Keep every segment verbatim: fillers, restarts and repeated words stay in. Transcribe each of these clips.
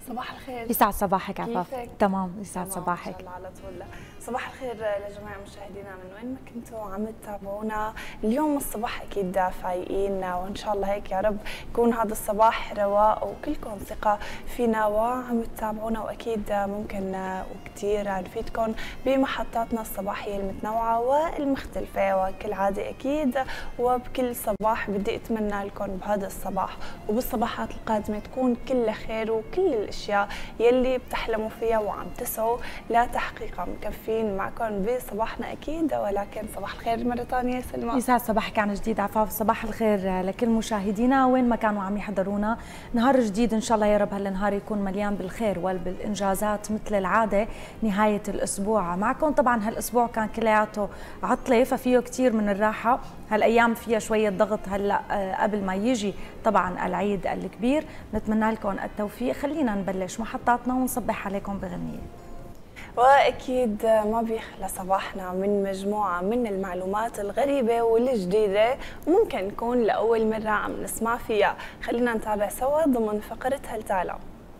صباح الخير. يسعد صباحك عفاف. تمام يسعد صباحك. ان شاء الله على طول. صباح الخير لجميع مشاهدينا من وين ما كنتوا عم تتابعونا اليوم الصباح، اكيد فايقين وان شاء الله هيك يا رب يكون هذا الصباح رواق وكلكم ثقه فينا وعم تتابعونا، واكيد ممكن وكثير نفيدكم بمحطاتنا الصباحيه المتنوعه والمختلفه، وكل عاده اكيد وبكل صباح بدي اتمنى لكم بهذا الصباح وبالصباحات القادمه تكون كلها خير، وكل الاشياء يلي بتحلموا فيها وعم تسعوا لتحقيقها مكفين معكم بصباحنا اكيد. ولكن صباح الخير مره ثانيه سلمى. يسعد صباحك عن جديد عفاف. صباح الخير لكل مشاهدينا وين ما كانوا عم يحضرونا. نهار جديد ان شاء الله يا رب هالنهار يكون مليان بالخير وبالانجازات مثل العاده. نهايه الاسبوع معكم، طبعا هالاسبوع كان كلياته عطله ففيه كثير من الراحه، هالايام فيها شويه ضغط هلا قبل ما يجي طبعا العيد الكبير. نتمنى لكم التوفيق. خلينا نبلش محطاتنا ونصبح عليكم بغنيه. واكيد ما بيخلى صباحنا من مجموعه من المعلومات الغريبه والجديده ممكن نكون لاول مره عم نسمع فيها. خلينا نتابع سوا ضمن فقره هل تعلم.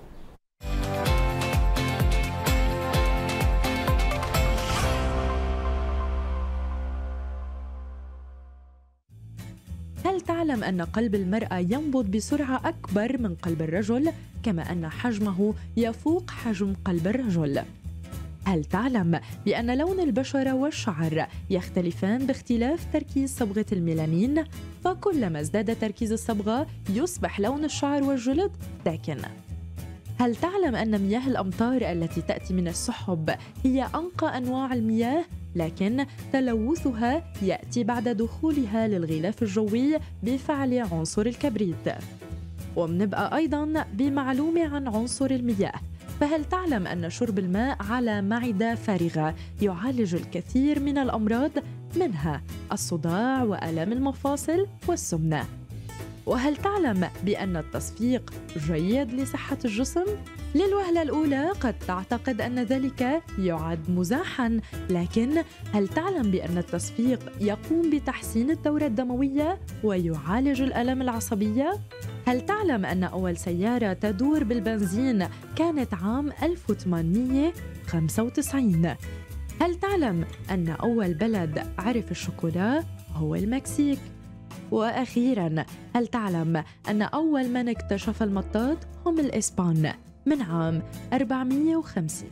هل تعلم أن قلب المرأة ينبض بسرعة أكبر من قلب الرجل، كما أن حجمه يفوق حجم قلب الرجل؟ هل تعلم بأن لون البشرة والشعر يختلفان باختلاف تركيز صبغة الميلانين؟ فكلما ازداد تركيز الصبغة يصبح لون الشعر والجلد داكن. هل تعلم أن مياه الأمطار التي تأتي من السحب هي أنقى أنواع المياه، لكن تلوثها يأتي بعد دخولها للغلاف الجوي بفعل عنصر الكبريت؟ وبنبقى أيضاً بمعلومة عن عنصر المياه. فهل تعلم أن شرب الماء على معدة فارغة يعالج الكثير من الأمراض، منها الصداع وآلام المفاصل والسمنة؟ وهل تعلم بأن التصفيق جيد لصحة الجسم؟ للوهلة الأولى قد تعتقد أن ذلك يعد مزاحاً، لكن هل تعلم بأن التصفيق يقوم بتحسين الدورة الدموية ويعالج الآلام العصبية؟ هل تعلم أن أول سيارة تدور بالبنزين كانت عام ألف وثمانمئة وخمسة وتسعين؟ هل تعلم أن أول بلد عرف الشوكولا هو المكسيك؟ وأخيراً، هل تعلم أن أول من اكتشف المطاط هم الإسبان من عام أربعمئة وخمسين؟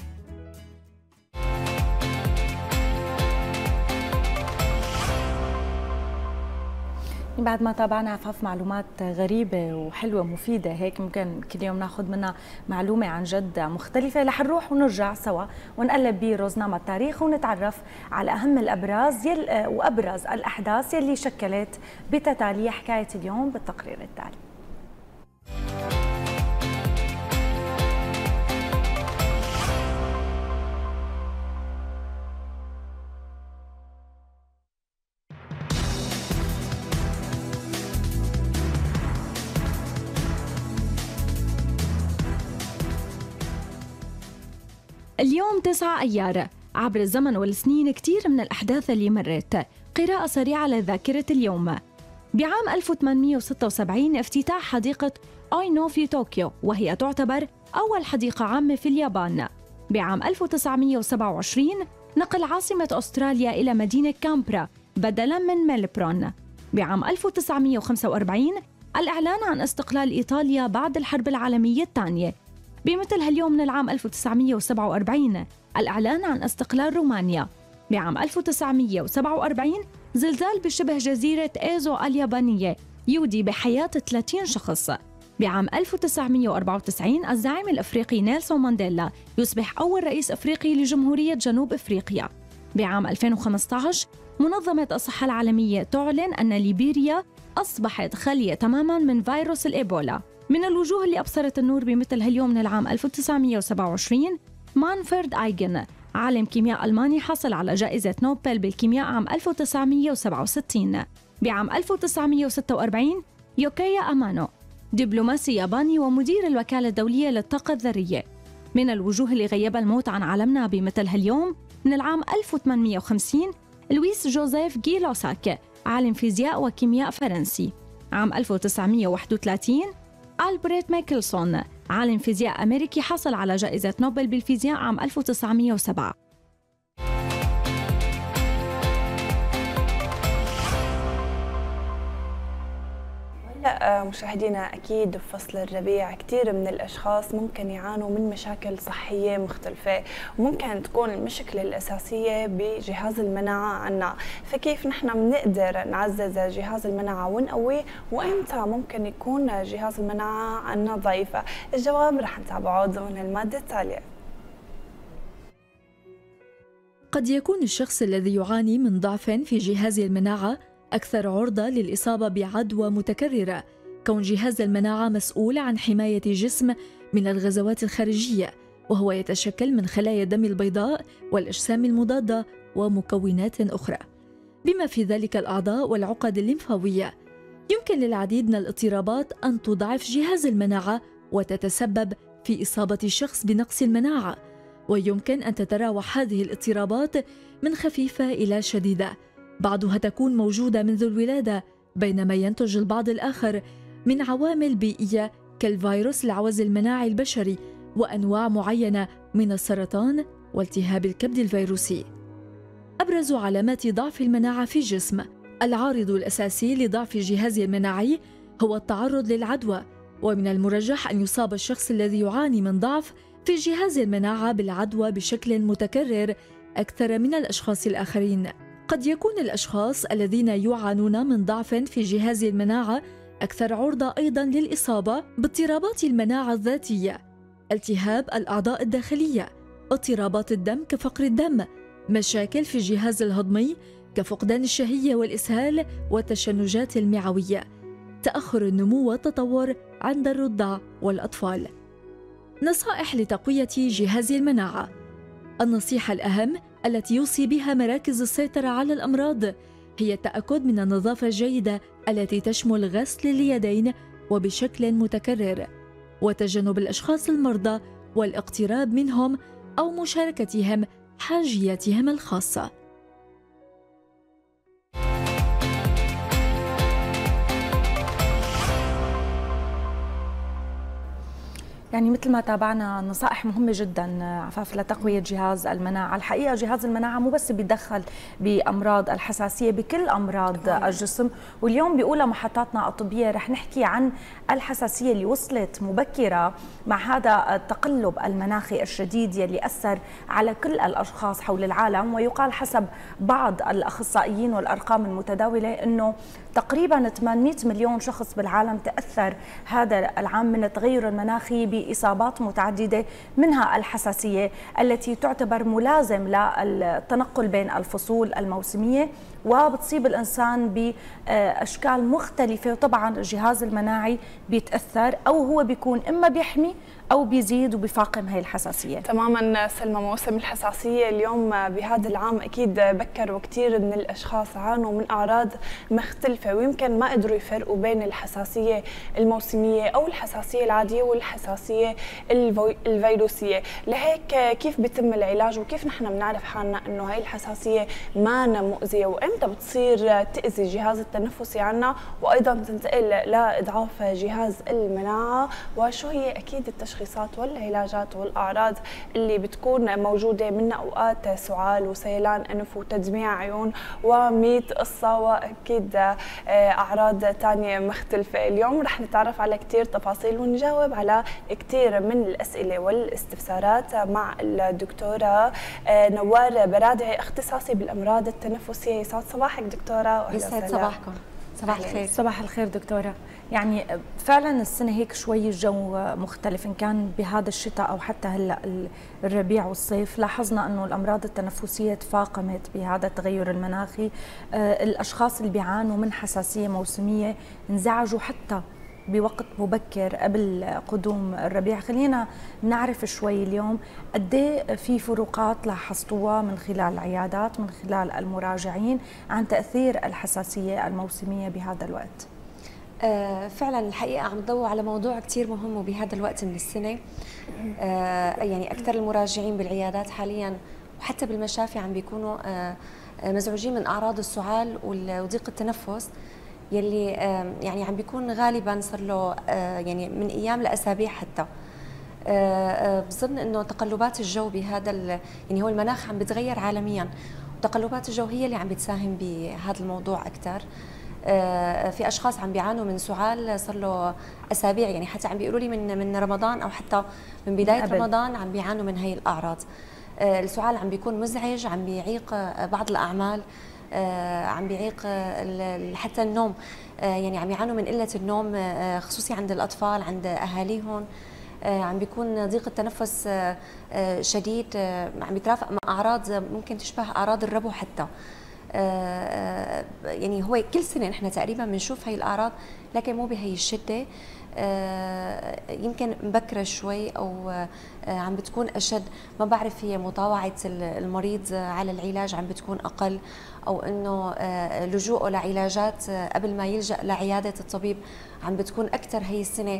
بعد ما تابعنا عفاف معلومات غريبة وحلوة مفيدة هيك ممكن كل يوم ناخذ منها معلومة عن جد مختلفة، رح نروح ونرجع سوا ونقلب بروزنامة التاريخ ونتعرف على أهم الأبراز يل... وأبرز الأحداث يلي شكلت بتتالي حكاية اليوم بالتقرير التالي. اليوم تسعة أيار. عبر الزمن والسنين كتير من الأحداث اللي مرت. قراءة سريعة لذاكرة اليوم. بعام ألف وثمانمئة وستة وسبعين افتتاح حديقة أوينو في طوكيو، وهي تعتبر أول حديقة عامة في اليابان. بعام ألف وتسعمئة وسبعة وعشرين نقل عاصمة أستراليا إلى مدينة كامبرا بدلاً من ميلبورن. بعام ألف وتسعمئة وخمسة وأربعين الإعلان عن استقلال إيطاليا بعد الحرب العالمية الثانية. بمثل هاليوم من العام ألف وتسعمئة وسبعة وأربعين الإعلان عن استقلال رومانيا. بعام ألف وتسعمئة وسبعة وأربعين زلزال بشبه جزيرة إيزو اليابانية يودي بحياة ثلاثين شخص. بعام ألف وتسعمئة وأربعة وتسعين الزعيم الأفريقي نيلسون مانديلا يصبح أول رئيس أفريقي لجمهورية جنوب أفريقيا. بعام ألفين وخمسة عشر منظمة الصحة العالمية تعلن أن ليبيريا أصبحت خالية تماماً من فيروس الإيبولا. من الوجوه اللي أبصرت النور بمثل هاليوم من العام ألف وتسعمئة وسبعة وعشرين مانفرد أيغن، عالم كيمياء ألماني حصل على جائزة نوبل بالكيمياء عام ألف وتسعمئة وسبعة وستين. بعام ألف وتسعمئة وستة وأربعين يوكيا أمانو، دبلوماسي ياباني ومدير الوكالة الدولية للطاقة الذرية. من الوجوه اللي غيب الموت عن عالمنا بمثل هاليوم من العام ألف وثمانمئة وخمسين لويس جوزيف جي لوساك، عالم فيزياء وكيمياء فرنسي. عام ألف وتسعمئة وواحد وثلاثين ألبريت ميكلسون، عالم فيزياء أمريكي حصل على جائزة نوبل بالفيزياء عام ألف وتسعمئة وسبعة. مشاهدينا أكيد بفصل الربيع كثير من الأشخاص ممكن يعانوا من مشاكل صحية مختلفة، وممكن تكون المشكلة الأساسية بجهاز المناعة عنا. فكيف نحن بنقدر نعزز جهاز المناعة ونقويه، وإمتى ممكن يكون جهاز المناعة عنا ضعيفة؟ الجواب رح نتابعه ضمن المادة التالية. قد يكون الشخص الذي يعاني من ضعف في جهاز المناعة أكثر عرضة للإصابة بعدوى متكررة، كون جهاز المناعة مسؤول عن حماية الجسم من الغزوات الخارجية، وهو يتشكل من خلايا الدم البيضاء والأجسام المضادة ومكونات أخرى، بما في ذلك الأعضاء والعقد الليمفاوية. يمكن للعديد من الاضطرابات أن تضعف جهاز المناعة وتتسبب في إصابة الشخص بنقص المناعة، ويمكن أن تتراوح هذه الاضطرابات من خفيفة إلى شديدة. بعضها تكون موجودة منذ الولادة، بينما ينتج البعض الآخر من عوامل بيئية كالفيروس العوز المناعي البشري وأنواع معينة من السرطان والتهاب الكبد الفيروسي. أبرز علامات ضعف المناعة في الجسم: العارض الأساسي لضعف الجهاز المناعي هو التعرض للعدوى، ومن المرجح أن يصاب الشخص الذي يعاني من ضعف في جهاز المناعة بالعدوى بشكل متكرر أكثر من الأشخاص الآخرين. قد يكون الأشخاص الذين يعانون من ضعف في جهاز المناعة أكثر عرضة أيضاً للإصابة باضطرابات المناعة الذاتية، التهاب الأعضاء الداخلية، اضطرابات الدم كفقر الدم، مشاكل في الجهاز الهضمي كفقدان الشهية والإسهال والتشنجات المعوية، تأخر النمو والتطور عند الرضع والأطفال. نصائح لتقوية جهاز المناعة. النصيحة الأهم التي يوصي بها مراكز السيطرة على الأمراض هي التأكد من النظافة الجيدة التي تشمل غسل اليدين وبشكل متكرر، وتجنب الأشخاص المرضى والاقتراب منهم أو مشاركتهم حاجياتهم الخاصة. يعني مثل ما تابعنا نصائح مهمة جدا عفاف لتقوية جهاز المناعة. الحقيقة جهاز المناعة مو بس بيتدخل بأمراض الحساسية، بكل أمراض طبعا الجسم. واليوم بأولى محطاتنا الطبية رح نحكي عن الحساسية اللي وصلت مبكرة مع هذا التقلب المناخي الشديد يلي أثر على كل الأشخاص حول العالم. ويقال حسب بعض الأخصائيين والأرقام المتداولة أنه تقريبا ثمانمئة مليون شخص بالعالم تأثر هذا العام من التغير المناخي بإصابات متعددة، منها الحساسية التي تعتبر ملازم للتنقل بين الفصول الموسمية، وبتصيب الإنسان بأشكال مختلفة. وطبعا الجهاز المناعي بيتأثر، أو هو بيكون إما بيحمي أو بيزيد وبيفاقم هاي الحساسية. تماما سلمى، موسم الحساسية اليوم بهذا العام أكيد بكر، وكثير من الأشخاص عانوا من أعراض مختلفة، ويمكن ما قدروا يفرقوا بين الحساسية الموسمية أو الحساسية العادية والحساسية الفيروسية. لهيك كيف بيتم العلاج، وكيف نحن بنعرف حالنا إنه هاي الحساسية ما مؤذية، وإمتى بتصير تأذي الجهاز التنفسي عنا، وأيضا تنتقل لإضعاف جهاز المناعة، وشو هي أكيد التشخيصات والعلاجات والأعراض اللي بتكون موجودة، من أوقات سعال وسيلان أنف وتدميع عيون وميت قصة، وأكيد أعراض تانية مختلفة. اليوم رح نتعرف على كتير تفاصيل ونجاوب على كتير من الأسئلة والاستفسارات مع الدكتورة نوار برادعي، اختصاصي بالأمراض التنفسية. يسعد صباحك دكتورة. يسعد صباحكم. صباح الخير. صباح الخير دكتورة. يعني فعلا السنة هيك شوي الجو مختلف، إن كان بهذا الشتاء أو حتى هلا الربيع والصيف. لاحظنا أنه الأمراض التنفسية تفاقمت بهذا التغير المناخي. الأشخاص اللي بيعانوا من حساسية موسمية انزعجوا حتى بوقت مبكر قبل قدوم الربيع. خلينا نعرف شوي اليوم قد ايه في فروقات لاحظتوها من خلال العيادات، من خلال المراجعين، عن تأثير الحساسية الموسمية بهذا الوقت. آه فعلا الحقيقة عم تضوي على موضوع كتير مهم وبهذا الوقت من السنة. آه يعني أكثر المراجعين بالعيادات حاليا وحتى بالمشافي عم بيكونوا آه مزعوجين من أعراض السعال وضيق التنفس، يلي يعني عم بيكون غالبا صار له يعني من ايام لاسابيع حتى. بظن انه تقلبات الجو بهذا يعني هو المناخ عم بيتغير عالميا، وتقلبات الجو هي اللي عم بتساهم بهذا الموضوع اكثر. في اشخاص عم بيعانوا من سعال صار له اسابيع، يعني حتى عم بيقولوا لي من من رمضان او حتى من بدايه من رمضان عم بيعانوا من هي الاعراض. السعال عم بيكون مزعج، عم بيعيق بعض الاعمال، عم بيعيق حتى النوم، يعني عم يعانوا من قله النوم خصوصي عند الاطفال عند اهاليهم. عم بيكون ضيق التنفس شديد، عم بيترافق مع اعراض ممكن تشبه اعراض الربو حتى. يعني هو كل سنه نحن تقريبا بنشوف هي الاعراض، لكن مو بهي الشده، يمكن مبكره شوي او عم بتكون اشد. ما بعرف هي مطاوعه المريض على العلاج عم بتكون اقل، او انه لجوءه لعلاجات قبل ما يلجا لعياده الطبيب عم بتكون اكثر هي السنه،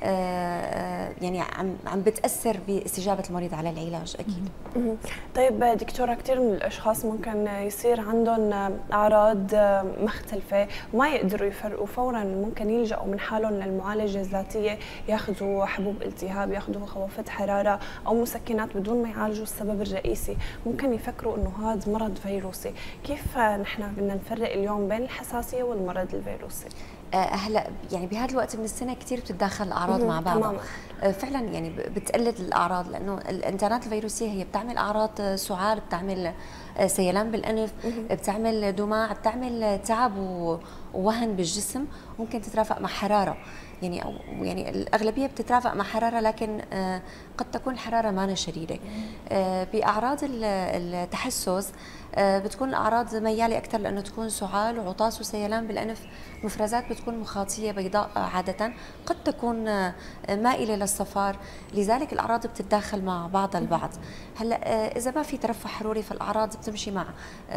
يعني عم عم بتاثر باستجابه المريض على العلاج اكيد. طيب دكتوره، كثير من الاشخاص ممكن يصير عندهم اعراض مختلفه وما يقدروا يفرقوا، فورا ممكن يلجأوا من حالهم للمعالجه الذاتيه، ياخذوا حبوب التهاب، ياخذوا خوافت حراره او مسكنات بدون ما يعالجوا السبب الرئيسي، ممكن يفكروا انه هذا مرض فيروسي. كيف نحن بدنا نفرق اليوم بين الحساسيه والمرض الفيروسي؟ هلا يعني بهذا الوقت من السنه كثير بتتداخل الاعراض مع بعضها فعلا، يعني بتقلد الاعراض، لانه الانتانات الفيروسيه هي بتعمل اعراض سعال، بتعمل سيلان بالانف، بتعمل دماع، بتعمل تعب ووهن بالجسم، ممكن تترافق مع حراره، يعني أو يعني الاغلبيه بتترافق مع حراره، لكن قد تكون الحراره ما شديده. باعراض التحسس بتكون الاعراض مياله اكثر لانه تكون سعال وعطاس وسيلان بالانف، مفرزات بتكون مخاطيه بيضاء عاده، قد تكون مائله للصفار، لذلك الاعراض بتتداخل مع بعضها البعض. هلا اذا ما في ترفع حروري فالاعراض بتمشي مع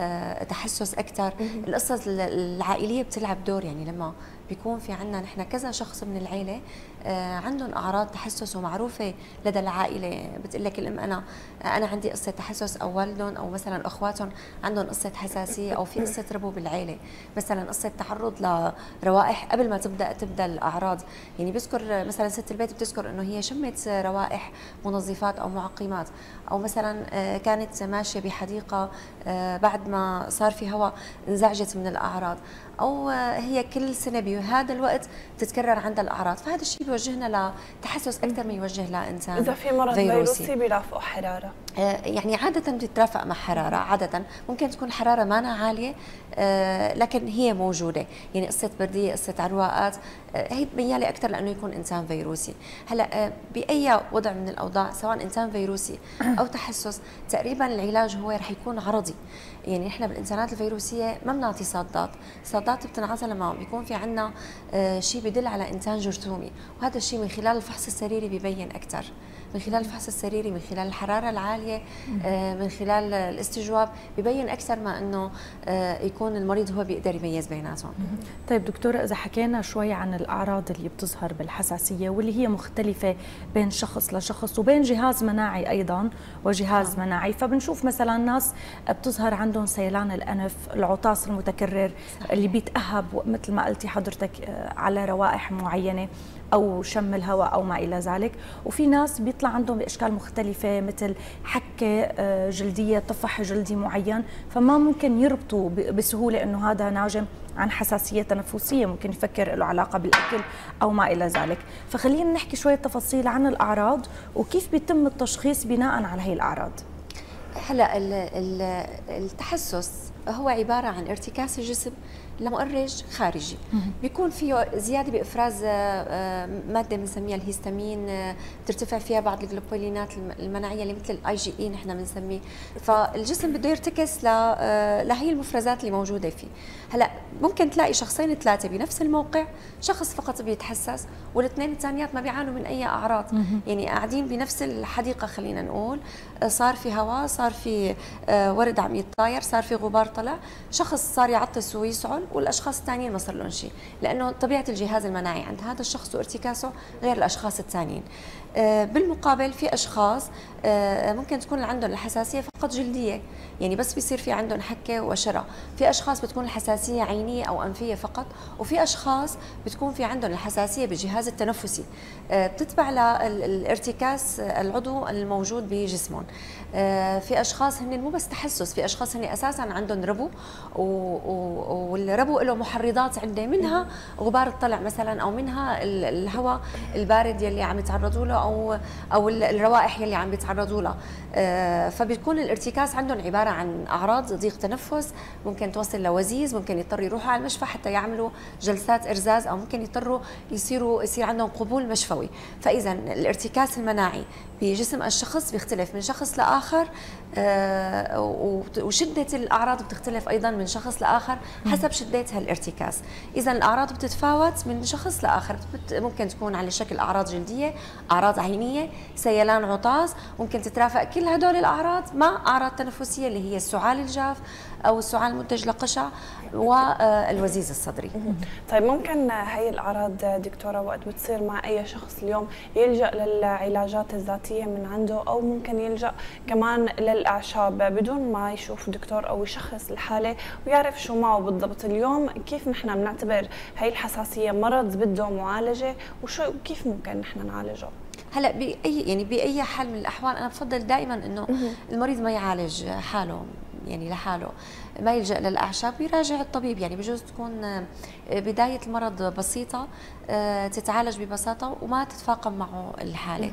تحسس اكثر. القصص العائليه بتلعب دور، يعني لما بيكون في عندنا نحن كذا شخص من العيله عندهم اعراض تحسس ومعروفه لدى العائله، بتقول لك الام انا انا عندي قصه تحسس، او والدهم او مثلا اخواتهم عندهم قصه حساسيه، او في قصه ربو بالعيله، مثلا قصه تعرض لروائح قبل ما تبدا تبدا الاعراض. يعني بذكر مثلا ست البيت بتذكر انه هي شمت روائح منظفات او معقمات، او مثلا كانت ماشيه بحديقه بعد ما صار في هواء انزعجت من الاعراض، او هي كل سنه بهذا الوقت تتكرر عندها الاعراض، فهذا الشيء بيوجهنا لتحسس اكثر من يوجه لانسان اذا في مرض فيروسي, فيروسي بيرافقه حراره. يعني عاده بتترافق مع حراره، عاده ممكن تكون الحراره ما عاليه لكن هي موجوده، يعني قصه برديه، قصه عرواقات، هي مياله اكثر لانه يكون انسان فيروسي. هلا باي وضع من الاوضاع سواء انسان فيروسي او تحسس، تقريبا العلاج هو رح يكون عرضي. يعني احنا بالانسانات الفيروسيه ما بنعطي صادات، الصادات بتنعطى لما بيكون في عندنا شيء بدل على انسان جرثومي، وهذا الشيء من خلال الفحص السريري بيبين اكثر، من خلال الفحص السريري، من خلال الحراره العاليه، من خلال الاستجواب، بيبين اكثر ما انه يكون المريض هو بيقدر يميز بيناتهم. طيب دكتوره، اذا حكينا شوي عن الاعراض اللي بتظهر بالحساسيه واللي هي مختلفه بين شخص لشخص وبين جهاز مناعي ايضا وجهاز آه. مناعي، فبنشوف مثلا ناس بتظهر عندهم سيلان الانف، العطاس المتكرر صح. اللي بيتاهب مثل ما قلتي حضرتك على روائح معينه او شم الهواء او ما الى ذلك، وفي ناس بيطلع عندهم باشكال مختلفه مثل حكه جلديه، طفح جلدي معين، فما ممكن يربطوا بسهوله انه هذا ناجم عن حساسيه تنفسيه، ممكن يفكر له علاقه بالاكل او ما الى ذلك. فخلينا نحكي شويه تفاصيل عن الاعراض وكيف بيتم التشخيص بناء على هي الاعراض. هلا التحسس هو عباره عن ارتكاس الجسم لمؤرج خارجي، بيكون فيه زياده بافراز ماده بنسميها الهيستامين، بترتفع فيها بعض الجلوبولينات المناعيه اللي مثل الاي جي اي نحن بنسميه، فالجسم بده يرتكس لهي المفرزات اللي موجوده فيه. هلا ممكن تلاقي شخصين ثلاثه بنفس الموقع، شخص فقط بيتحسس والاثنين الثانيات ما بيعانوا من اي اعراض، يعني قاعدين بنفس الحديقه خلينا نقول، صار في هواء، صار في ورد عم يتطاير، صار في غبار طلع، شخص صار يعطس ويسعل والاشخاص الثانيين ما صار لهم شيء، لانه طبيعه الجهاز المناعي عند هذا الشخص وارتكاسه غير الاشخاص الثانيين. بالمقابل في اشخاص ممكن تكون عندهم الحساسيه فقط فقط جلديه، يعني بس بيصير في عندهم حكه وشرة. في اشخاص بتكون الحساسيه عينيه او انفيه فقط، وفي اشخاص بتكون في عندهم الحساسيه بالجهاز التنفسي بتتبع للارتكاز العضو الموجود بجسمهم. في اشخاص هن مو بس تحسس، في اشخاص هن اساسا عندهم ربو، والربو له محرضات عنده، منها غبار الطلع مثلا، او منها الهواء البارد يلي عم يتعرضوا له، او او الروائح يلي عم يتعرضوا لها. فبتكون الارتكاز عندهم عباره عن اعراض ضيق تنفس، ممكن توصل لوزيز، ممكن يضطروا يروحوا على المشفى حتى يعملوا جلسات ارزاز، او ممكن يضطروا يصيروا يصير عندهم قبول مشفوي. فاذا الارتكاز المناعي بجسم الشخص بيختلف من شخص لاخر، وشده الاعراض بتختلف ايضا من شخص لاخر حسب شده هالارتكاز. اذا الاعراض بتتفاوت من شخص لاخر، ممكن تكون على شكل اعراض جلديه، اعراض عينيه، سيلان عطاس، ممكن تترافق كل هدول الاعراض مع اعراض تنفسيه اللي هي السعال الجاف او السعال المنتج لقشع والوزيز الصدري. طيب ممكن هي الاعراض دكتوره وقت بتصير مع اي شخص اليوم يلجا للعلاجات الذاتيه من عنده، او ممكن يلجا كمان للاعشاب بدون ما يشوف دكتور او يشخص الحاله ويعرف شو معه بالضبط؟ اليوم كيف نحن بنعتبر هي الحساسيه مرض بده معالجه، وشو كيف ممكن نحن نعالجه؟ هلا باي يعني باي حال من الاحوال انا بفضل دائما انه المريض ما يعالج حاله، يعني لحاله، ما يلجأ للأعشاب، يراجع الطبيب. يعني بجوز تكون بداية المرض بسيطة تتعالج ببساطة وما تتفاقم معه الحالة.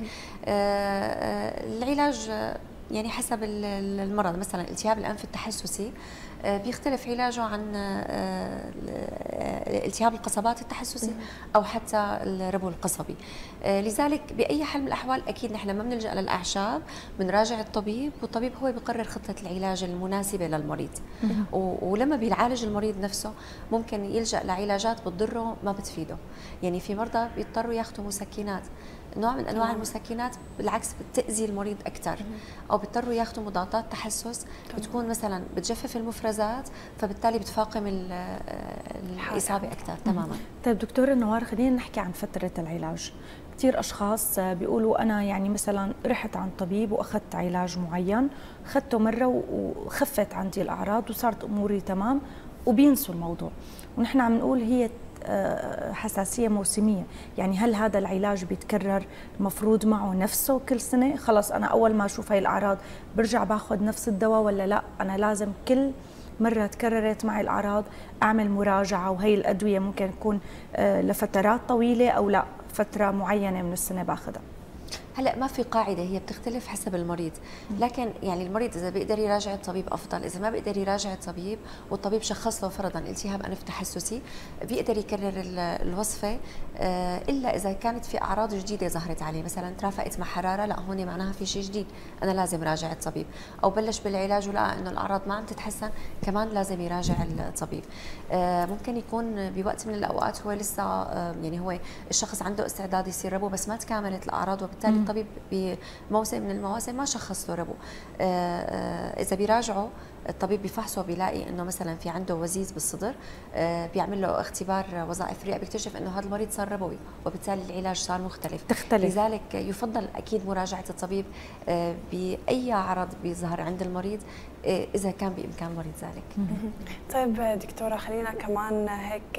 العلاج يعني حسب المرض، مثلا التهاب الأنف التحسسي بيختلف علاجه عن التهاب القصبات التحسسي او حتى الربو القصبي. لذلك باي حال من الاحوال اكيد نحن ما بنلجا للاعشاب، بنراجع الطبيب، والطبيب هو بيقرر خطه العلاج المناسبه للمريض. ولما بيعالج المريض نفسه ممكن يلجا لعلاجات بتضره ما بتفيده. يعني في مرضى بيضطروا ياخذوا مسكنات، نوع من انواع المسكنات بالعكس بتاذي المريض اكثر، او بيضطروا ياخذوا مضادات تحسس بتكون مثلا بتجفف المفرزات، فبالتالي بتفاقم الاصابه اكثر. تماما. طيب دكتوره نوار، خلينا نحكي عن فتره العلاج. كثير اشخاص بيقولوا انا يعني مثلا رحت عند طبيب واخذت علاج معين، اخذته مره وخفت عندي الاعراض وصارت اموري تمام، وبينسوا الموضوع. ونحن عم نقول هي حساسية موسمية، يعني هل هذا العلاج بيتكرر المفروض معه نفسه كل سنة؟ خلص أنا أول ما أشوف هاي الأعراض برجع باخذ نفس الدواء، ولا لا أنا لازم كل مرة تكررت معي الأعراض أعمل مراجعة؟ وهي الأدوية ممكن تكون لفترات طويلة أو لا فترة معينة من السنة باخذها؟ هلا ما في قاعده، هي بتختلف حسب المريض، لكن يعني المريض اذا بيقدر يراجع الطبيب افضل، اذا ما بيقدر يراجع الطبيب والطبيب شخص له فرضا التهاب انف تحسسي بيقدر يكرر الوصفه، الا اذا كانت في اعراض جديده ظهرت عليه، مثلا ترافقت مع حراره، لا هون معناها في شيء جديد انا لازم راجع الطبيب، او بلش بالعلاج ولقى انه الاعراض ما عم تتحسن، كمان لازم يراجع الطبيب. ممكن يكون بوقت من الاوقات هو لسه يعني هو الشخص عنده استعداد يصير ربو بس ما تكاملت الاعراض، وبالتالي الطبيب بموسم من المواسم ما شخص له ربو. اذا بيراجعه الطبيب بفحصه بيلاقي انه مثلا في عنده وزيز بالصدر، بيعمل له اختبار وظائف الرئه، بيكتشف انه هذا المريض صار ربوي، وبالتالي العلاج صار مختلف. تختلف. لذلك يفضل اكيد مراجعه الطبيب باي عرض بيظهر عند المريض اذا كان بامكان المريض ذلك. طيب دكتوره، خلينا كمان هيك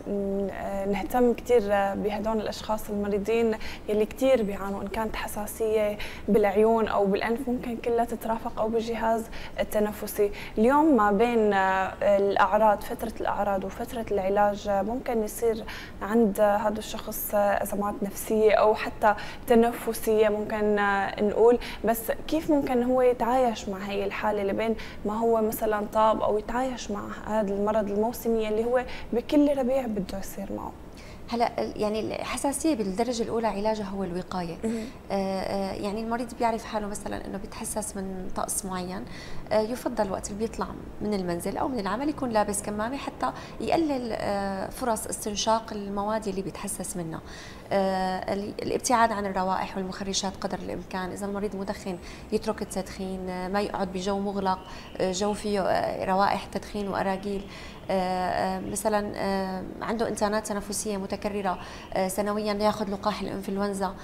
نهتم كثير بهدول الاشخاص المريضين يلي كثير بيعانوا، ان كانت حساسيه بالعيون او بالانف ممكن كلها تترافق، او بالجهاز التنفسي. اليوم ما بين الاعراض، فتره الاعراض وفتره العلاج، ممكن يصير عند هذا الشخص ازمات نفسيه او حتى تنفسيه ممكن نقول، بس كيف ممكن هو يتعايش مع هي الحاله اللي بين ما هو مثلا طاب، او يتعايش مع هذا المرض الموسمي اللي هو بكل ربيع بده يصير معه؟ هلا يعني الحساسيه بالدرجه الاولى علاجها هو الوقايه. آه يعني المريض بيعرف حاله مثلا انه بيتحسس من طقس معين، آه يفضل وقت اللي بيطلع من المنزل او من العمل يكون لابس كمامه حتى يقلل آه فرص استنشاق المواد اللي بيتحسس منها. آه الابتعاد عن الروائح والمخرجات قدر الامكان، اذا المريض مدخن يترك التدخين، ما يقعد بجو مغلق، جو فيه روائح تدخين واراجيل. مثلا عنده انتانات تنفسيه متكرره سنويا ياخذ لقاح الانفلونزا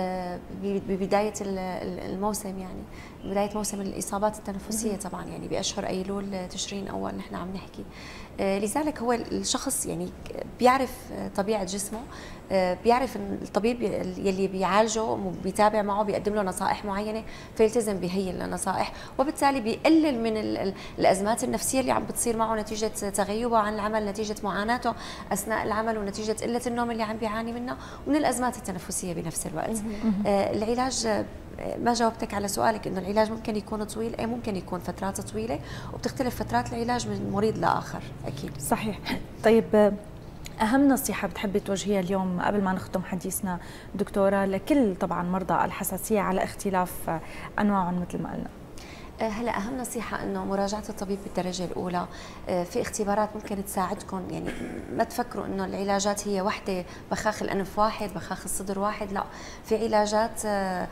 ببدايه الموسم، يعني بدايه موسم الاصابات التنفسيه طبعا، يعني باشهر ايلول تشرين اول نحن عم نحكي. لذلك هو الشخص يعني بيعرف طبيعه جسمه، بيعرف ان الطبيب يلي بيعالجه بيتابع معه بيقدم له نصائح معينه فيلتزم بهي النصائح، وبالتالي بيقلل من الازمات النفسيه اللي عم بتصير معه نتيجه تغيبه عن العمل، نتيجه معاناته اثناء العمل، ونتيجه قله النوم اللي عم بيعاني منها، ومن الازمات التنفسيه بنفس الوقت. آه العلاج ما جاوبتك على سؤالك انه العلاج ممكن يكون طويل، اي ممكن يكون فترات طويله، وبتختلف فترات العلاج من مريض لاخر اكيد. صحيح. طيب أهم نصيحة بتحبي توجهيها اليوم قبل ما نختم حديثنا دكتورة لكل طبعا مرضى الحساسية على اختلاف أنواعهم مثل ما قلنا؟ هلا اهم نصيحه انه مراجعه الطبيب بالدرجه الاولى، في اختبارات ممكن تساعدكم، يعني ما تفكروا انه العلاجات هي وحده، بخاخ الانف واحد، بخاخ الصدر واحد، لا، في علاجات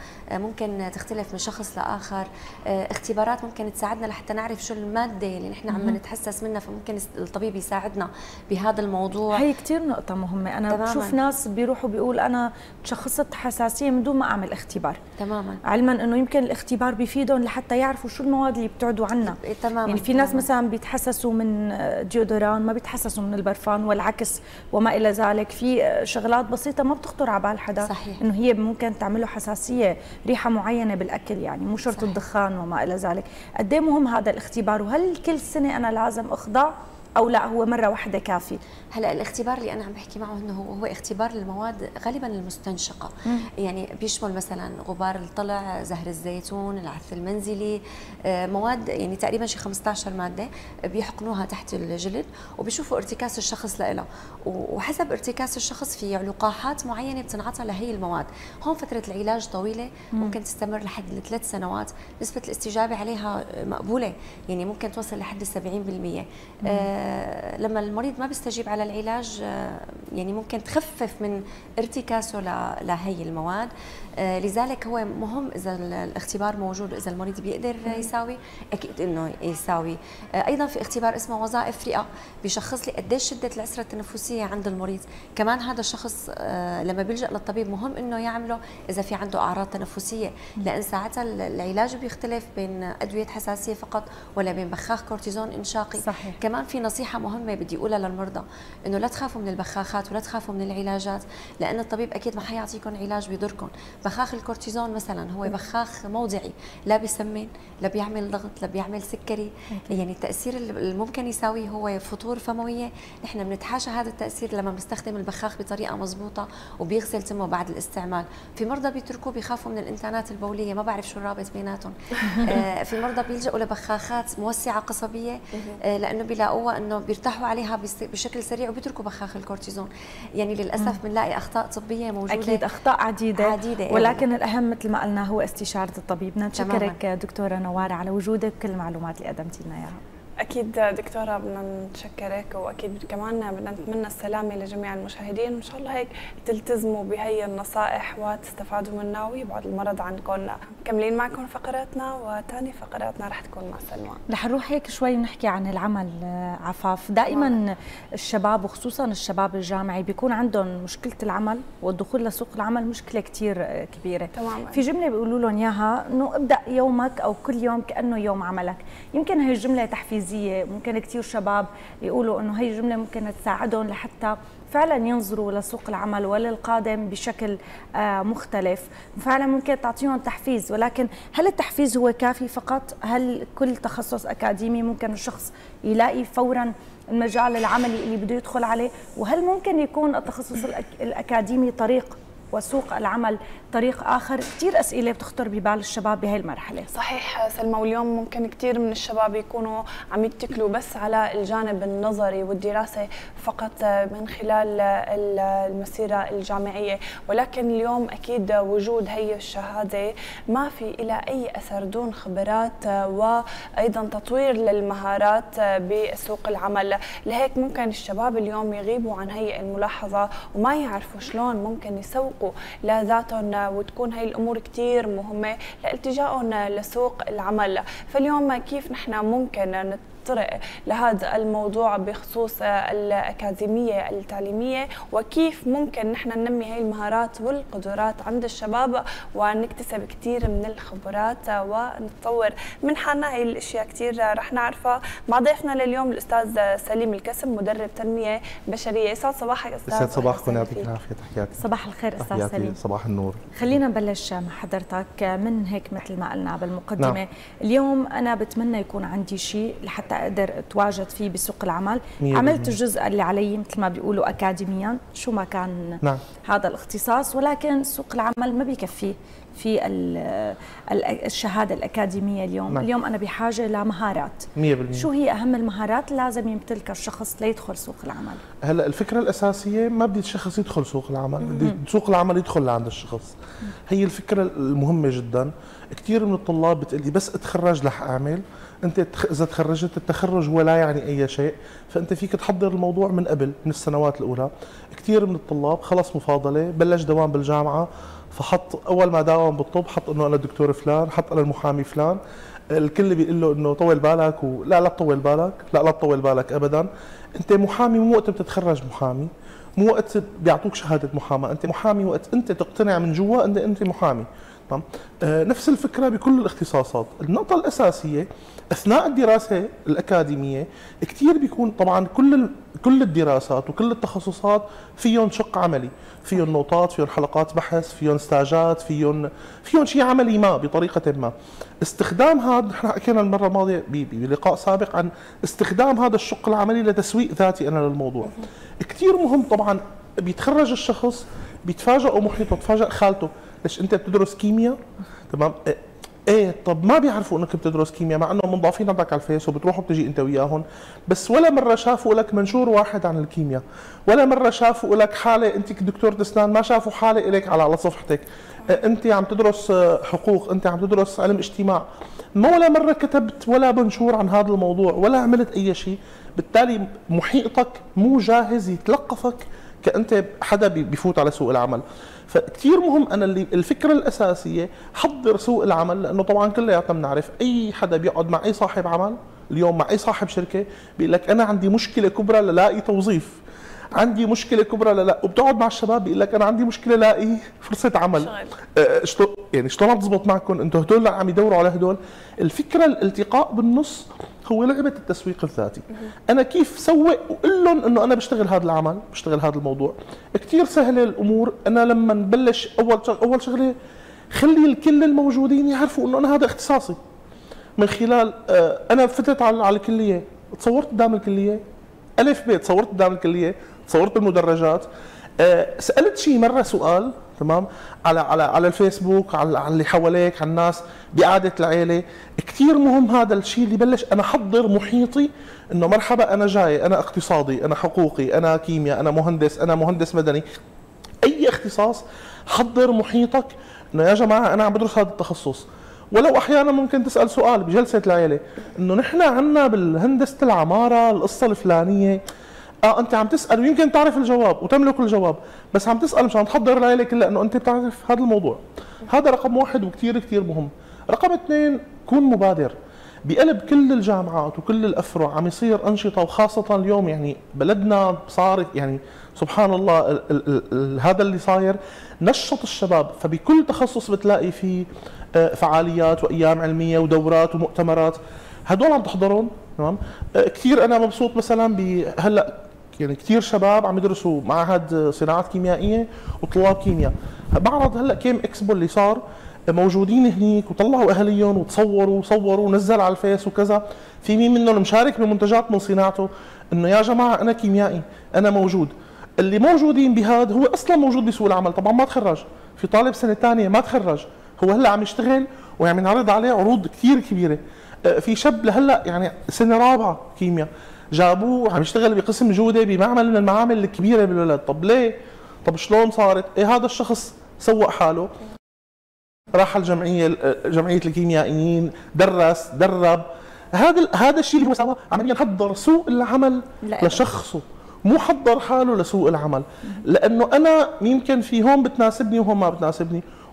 ممكن تختلف من شخص لاخر، اختبارات ممكن تساعدنا لحتى نعرف شو الماده اللي نحن عم نتحسس منها، فممكن الطبيب يساعدنا بهذا الموضوع. هي كثير نقطه مهمه، انا تماماً. بشوف ناس بيروحوا بيقول انا تشخصت حساسيه من دون ما اعمل اختبار، تماما، علما انه يمكن الاختبار بيفيدهم لحتى يعرفوا شو المواد اللي بتعدوا عنا. تماما. يعني في ناس مثلا بيتحسسوا من ديودوران ما بيتحسسوا من البرفان والعكس وما الى ذلك، في شغلات بسيطه ما بتخطر على بال حدا صحيح. انه هي ممكن تعمل له حساسيه، ريحه معينه بالاكل، يعني مو شرط الدخان وما الى ذلك. قد ايه مهم هذا الاختبار، وهل كل سنه انا لازم اخضع او لا هو مره واحده كافي؟ هلا الاختبار اللي انا عم بحكي معه انه هو هو اختبار للمواد غالبا المستنشقه، مم. يعني بيشمل مثلا غبار الطلع، زهر الزيتون، العث المنزلي، مواد يعني تقريبا شي خمسة عشر ماده بيحقنوها تحت الجلد وبيشوفوا ارتكاز الشخص لها، وحسب ارتكاز الشخص في لقاحات معينه بتنعطى لهي المواد. هون فتره العلاج طويله، مم. ممكن تستمر لحد ثلاث سنوات، نسبه الاستجابه عليها مقبوله، يعني ممكن توصل لحد سبعين بالمئة. آه لما المريض ما بيستجيب على العلاج يعني ممكن تخفف من ارتكاسه لهي المواد. لذلك هو مهم اذا الاختبار موجود، اذا المريض بيقدر يساوي اكيد انه يساوي. ايضا في اختبار اسمه وظائف رئه، بيشخص لي قديش شده العسره التنفسيه عند المريض، كمان هذا الشخص لما بيلجا للطبيب مهم انه يعمله اذا في عنده اعراض تنفسيه، لان ساعتها العلاج بيختلف بين ادويه حساسيه فقط ولا بين بخاخ كورتيزون انشاقي. صحيح. كمان في نصيحه مهمه بدي اقولها للمرضى، انه لا تخافوا من البخاخات ولا تخافوا من العلاجات، لان الطبيب اكيد ما حيعطيكم علاج بيضركم. بخاخ الكورتيزون مثلا هو بخاخ موضعي، لا بيسمن، لا بيعمل ضغط، لا بيعمل سكري، يعني التاثير اللي ممكن يساويه هو فطور فمويه. نحن بنتحاشى هذا التاثير لما بنستخدم البخاخ بطريقه مضبوطه وبيغسل تمه بعد الاستعمال. في مرضى بيتركوه بيخافوا من الانتانات البوليه، ما بعرف شو الرابط بيناتهم. آه في مرضى بيلجأوا لبخاخات موسعه قصبيه آه لانه بيلاقوها انه بيرتاحوا عليها بشكل سريع وبيتركوا بخاخ الكورتيزون. يعني للاسف بنلاقي اخطاء طبيه موجوده، اكيد اخطاء عديده, عديدة ولكن الاهم مثل ما قلنا هو استشاره الطبيب. نشكرك دكتوره نوار على وجودك وكل المعلومات اللي قدمتي لنا اياها. اكيد دكتوره بدنا نتشكرك، واكيد كمان بدنا نتمنى السلامه لجميع المشاهدين، وان شاء الله هيك تلتزموا بهي النصائح وتستفادوا منها ويبعد المرض عنكم. مكملين معكم فقراتنا، وثاني فقراتنا رح تكون مع سلمى. رح نروح هيك شوي ونحكي عن العمل. عفاف، دائما الشباب وخصوصا الشباب الجامعي بيكون عندهم مشكله العمل والدخول لسوق العمل مشكله كثير كبيره. تماما. في جمله بيقولوا لهم اياها انه ابدا يومك او كل يوم كانه يوم عملك. يمكن هي الجمله تحفيزيه، ممكن كثير شباب يقولوا انه هي الجمله ممكن تساعدهم لحتى فعلا ينظروا لسوق العمل وللقادم بشكل آه مختلف، فعلا ممكن تعطيهم تحفيز. ولكن هل التحفيز هو كافي فقط؟ هل كل تخصص اكاديمي ممكن الشخص يلاقي فورا المجال العملي اللي بده يدخل عليه؟ وهل ممكن يكون التخصص الاكاديمي طريق وسوق العمل طريق آخر؟ كثير أسئلة بتخطر ببال الشباب بهي المرحلة. صحيح سلمى، واليوم ممكن كثير من الشباب يكونوا عم يتكلوا بس على الجانب النظري والدراسة فقط من خلال المسيرة الجامعية، ولكن اليوم أكيد وجود هي الشهادة ما في إلى أي أثر دون خبرات وأيضا تطوير للمهارات بسوق العمل. لهيك ممكن الشباب اليوم يغيبوا عن هي الملاحظة وما يعرفوا شلون ممكن يسوقوا لذاتهم، وتكون هاي الامور كثير مهمه لالتجائهم لسوق العمل. فاليوم كيف نحن ممكن الطرق لهذا الموضوع بخصوص الأكاديمية التعليمية، وكيف ممكن نحن ننمي هاي المهارات والقدرات عند الشباب ونكتسب كثير من الخبرات ونتطور من حالنا. هاي الاشياء كثير رح نعرفها مع ضيفنا لليوم الاستاذ سليم الكسم، مدرب تنميه بشريه. يسعد صباحك استاذ. يسعد صباحكم، يعطيك العافيه. تحياتي. صباح الخير استاذ سليم. صباح النور. خلينا نبلش مع حضرتك من هيك مثل ما قلنا بالمقدمه. نعم. اليوم انا بتمنى يكون عندي شيء لحتى اقدر اتواجد فيه بسوق العمل. عملت الجزء اللي علي مثل ما بيقولوا اكاديميا، شو ما كان نعم. هذا الاختصاص، ولكن سوق العمل ما بيكفيه في الشهاده الاكاديميه اليوم. نعم. اليوم انا بحاجه لمهارات مية بالمية. شو هي اهم المهارات اللي لازم يمتلكها الشخص ليدخل سوق العمل؟ هلا الفكره الاساسيه ما بدي الشخص يدخل سوق العمل، بدي سوق العمل يدخل لعند الشخص. هي الفكره المهمه جدا. كثير من الطلاب بتقلي بس اتخرج رح اعمل. انت اذا تخرجت، التخرج هو لا يعني اي شيء، فانت فيك تحضر الموضوع من قبل، من السنوات الاولى. كثير من الطلاب خلص مفاضله، بلش دوام بالجامعه، فحط اول ما داوم بالطب حط انه انا الدكتور فلان، حط انا المحامي فلان. الكل بيقول له انه طول بالك، ولا لا تطول بالك، لا لا تطول بالك ابدا. انت محامي مو وقت بتتخرج محامي، مو وقت بيعطوك شهاده محاماه، انت محامي وقت انت تقتنع من جوا انت انت محامي. تمام. آه نفس الفكره بكل الاختصاصات. النقطه الاساسيه اثناء الدراسه الاكاديميه كثير بيكون طبعا كل كل الدراسات وكل التخصصات فيهم شق عملي، فيهم نوتات، فيهم حلقات بحث، فيهم ستاجات، فيهم فيهم شيء عملي ما بطريقه ما. استخدام هذا، نحن حكينا المره الماضيه بلقاء سابق عن استخدام هذا الشق العملي لتسويق ذاتي انا للموضوع. كثير مهم. طبعا بيتخرج الشخص بيتفاجئ محيطه، تفاجئ خالته، ليش انت بتدرس كيمياء؟ تمام. ايه طب ما بيعرفوا انك بتدرس كيمياء، مع انه منضافين عندك على الفيس وبتروح وبتجي انت وياهم، بس ولا مره شافوا لك منشور واحد عن الكيمياء، ولا مره شافوا لك حاله انت كدكتور اسنان، ما شافوا حاله الك على على صفحتك. انت عم تدرس حقوق، انت عم تدرس علم اجتماع، ما ولا مره كتبت ولا منشور عن هذا الموضوع ولا عملت اي شيء. بالتالي محيطك مو جاهز يتلقفك كأنت حدا بيفوت على سوق العمل. فكتير مهم انا اللي الفكره الاساسيه حضر سوق العمل، لانه طبعا كلياتنا بنعرف اي حدا بيقعد مع اي صاحب عمل اليوم، مع اي صاحب شركه، بيقول لك انا عندي مشكله كبرى للاقي توظيف، عندي مشكله كبرى للا، وبتقعد مع الشباب بيقول لك انا عندي مشكله لاقي فرصه عمل. آه شلون يعني شلون تزبط معكم انتم هدول عم يدوروا على هدول؟ الفكره الالتقاء بالنص هو لعبه التسويق الذاتي. انا كيف سوق واقول لهم انه انا بشتغل هذا العمل، بشتغل هذا الموضوع. كثير سهله الامور. انا لما نبلش اول شغله اول شغله خلي الكل الموجودين يعرفوا انه انا هذا اختصاصي. من خلال آه انا فتت على على الكليه، تصورت قدام الكليه، الف ب تصورت قدام الكليه، تصورت بالمدرجات، أه سالت شيء مره سؤال تمام على على على الفيسبوك، على على اللي حواليك، على الناس بقعده العيله. كثير مهم هذا الشيء اللي بلش انا احضر محيطي انه مرحبا انا جاي، انا اقتصادي، انا حقوقي، انا كيمياء، انا مهندس، انا مهندس مدني، اي اختصاص. حضر محيطك انه يا جماعه انا عم بدرس هذا التخصص. ولو احيانا ممكن تسال سؤال بجلسه العيله انه نحن عندنا بالهندسه العماره القصه الفلانيه، اه انت عم تسال ويمكن تعرف الجواب وتملك الجواب، بس عم تسال مشان تحضر العيله كلها انه انت بتعرف هذا الموضوع. هذا رقم واحد وكثير كثير مهم. رقم اثنين، كون مبادر. بقلب كل الجامعات وكل الافرع عم يصير انشطه، وخاصه اليوم يعني بلدنا صار يعني سبحان الله ال ال ال هذا اللي صاير نشط الشباب. فبكل تخصص بتلاقي فيه فعاليات وايام علميه ودورات ومؤتمرات، هدول عم تحضرون. تمام. كثير انا مبسوط مثلا بهلا يعني كثير شباب عم يدرسوا معهد صناعات كيميائيه وطلاب كيمياء. بعرض هلا كيم اكسبو اللي صار، موجودين هنيك وطلعوا اهاليهم وتصوروا وصوروا ونزل على الفيس وكذا. في مين منهم مشارك بمنتجات من صناعته انه يا جماعه انا كيميائي، انا موجود. اللي موجودين بهذا هو اصلا موجود بسوق العمل، طبعا ما تخرج. في طالب سنه ثانيه ما تخرج، هو هلا عم يشتغل وعم ينعرض عليه عروض كثير كبيره. في شاب لهلا يعني سنه رابعه كيمياء، جابوه عم يشتغل بقسم جوده بمعمل من المعامل الكبيره بالبلد. طب ليه؟ طب شلون صارت؟ إيه هذا الشخص سوق حاله، راح الجمعيه جمعيه الكيميائيين، درس، درب. هذا هذا الشيء اللي هو سواه عمليا حضر سوق العمل لشخصه، مو حضر حاله لسوق العمل. لانه انا يمكن في هون بتناسبني وهون ما بتناسبني،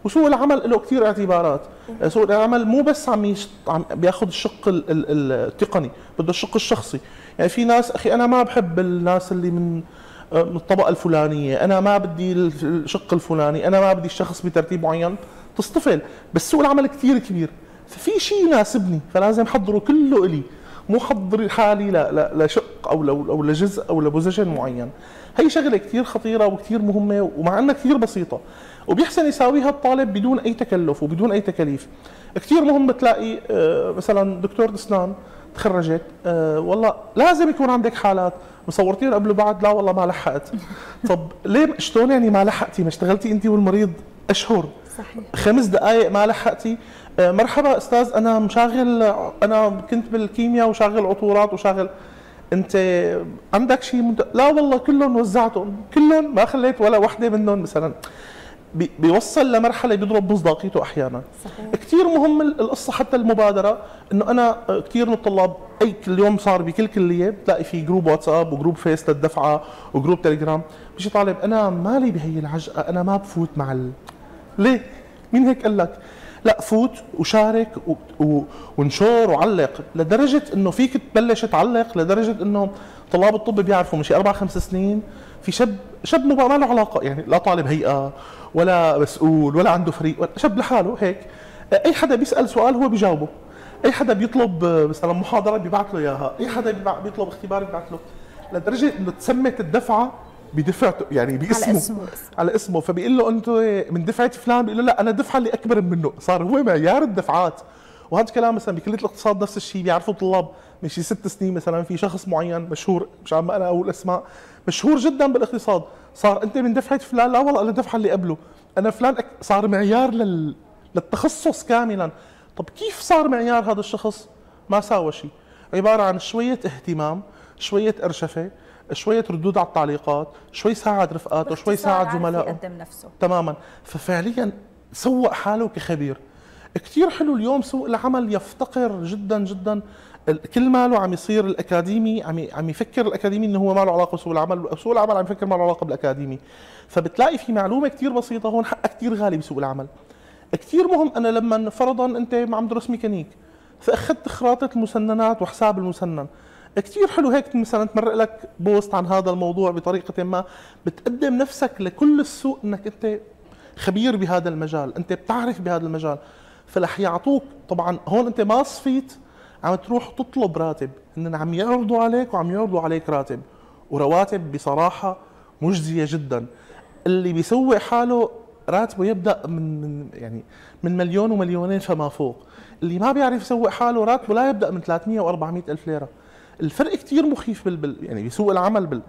وسوق العمل له كثير اعتبارات. سوق العمل مو بس عم يشت... عم بياخذ الشق ال... ال... التقني، بده الشق الشخصي. يعني في ناس اخي انا ما بحب الناس اللي من من الطبقه الفلانيه، انا ما بدي الشق الفلاني، انا ما بدي الشخص بترتيب معين، تصطفل. بس سوق العمل كثير كبير، ففي شيء يناسبني فلازم حضره كله الي، مو حضر حالي لا لا لشق او لو او لجزء او لبوزيشن معين. هي شغله كثير خطيره وكثير مهمه، ومع انها كثير بسيطه وبيحسن يساويها الطالب بدون اي تكلف وبدون اي تكاليف. كثير مهم بتلاقي مثلا دكتور اسنان تخرجت، والله لازم يكون عندك حالات مصورتين قبل وبعد، لا والله ما لحقت. طب ليه شلون يعني ما لحقتي؟ ما اشتغلتي انت والمريض اشهر، صحيح، خمس دقائق ما لحقتي. مرحبا استاذ انا مشاغل، انا كنت بالكيمياء وشاغل عطورات وشاغل، انت عندك شيء مد... لا والله كلهم وزعتهم، كلهم ما خليت ولا وحده منهم. مثلا بي... بيوصل لمرحله بيضرب مصداقيته احيانا. صحيح. كثير مهم القصه حتى المبادره، انه انا كثير من الطلاب اي اليوم صار بكل كليه بتلاقي في جروب واتساب وجروب فيس للدفعه وجروب تليجرام، بيجي طالب انا مالي بهي العجقه، انا ما بفوت مع ال... ليه؟ مين هيك قال لك؟ لا فوت وشارك و... و... ونشر وعلق، لدرجه انه فيك تبلش تعلق، لدرجه انه طلاب الطب بيعرفوا من شي اربع خمس سنين في شاب شاب ما له علاقه، يعني لا طالب هيئه ولا مسؤول ولا عنده فريق، ولا شاب لحاله هيك، اي حدا بيسال سؤال هو بيجاوبه، اي حدا بيطلب مثلا محاضره بيبعث له اياها، اي حدا بيطلب اختبار بيبعث له، لدرجه انه تسمت الدفعه بدفعته، يعني باسمه على اسمه على اسمه فبيقول له انت من دفعه فلان، بيقول له لا انا الدفعه اللي اكبر منه، صار هو معيار الدفعات. وهذا الكلام مثلا بكليه الاقتصاد نفس الشيء، بيعرفوا طلاب من شي ست سنين مثلا في شخص معين مشهور، مش عم انا اقول اسماء، مشهور جدا بالاقتصاد، صار انت من دفعه فلان، لا والله انا الدفعه اللي قبله، انا فلان أك... صار معيار لل... للتخصص كاملا. طب كيف صار معيار هذا الشخص؟ ما ساوى شيء، عباره عن شويه اهتمام، شويه ارشفه، شويه ردود على التعليقات، شوي ساعد رفقاته، شوي ساعد زملائه، يقدم نفسه تماما. ففعليا سوق حاله كخبير. كثير حلو اليوم سوق العمل يفتقر جدا جدا، كل ماله عم يصير الاكاديمي، عم عم يفكر الاكاديمي انه هو ما له علاقه بسوق العمل، سوق العمل عم يفكر ما له علاقه بالاكاديمي. فبتلاقي في معلومه كثير بسيطه هون حقها كثير غالي بسوق العمل. كثير مهم انا لما فرضا انت عم تدرس ميكانيك فاخذت خراطه المسننات وحساب المسنن، كثير حلو هيك مثلا تمرق لك بوست عن هذا الموضوع بطريقه ما، بتقدم نفسك لكل السوق انك انت خبير بهذا المجال، انت بتعرف بهذا المجال، فرح يعطوك. طبعا هون انت ما صفيت عم تروح تطلب راتب، انهم عم يعرضوا عليك وعم يعرضوا عليك راتب، ورواتب بصراحه مجزيه جدا. اللي بيسوق حاله راتبه يبدا من من يعني من مليون ومليونين فما فوق، اللي ما بيعرف يسوق حاله راتبه لا يبدا من ثلاثمية وأربعمية الف ليره. الفرق كثير مخيف بال, بال يعني بسوق العمل بال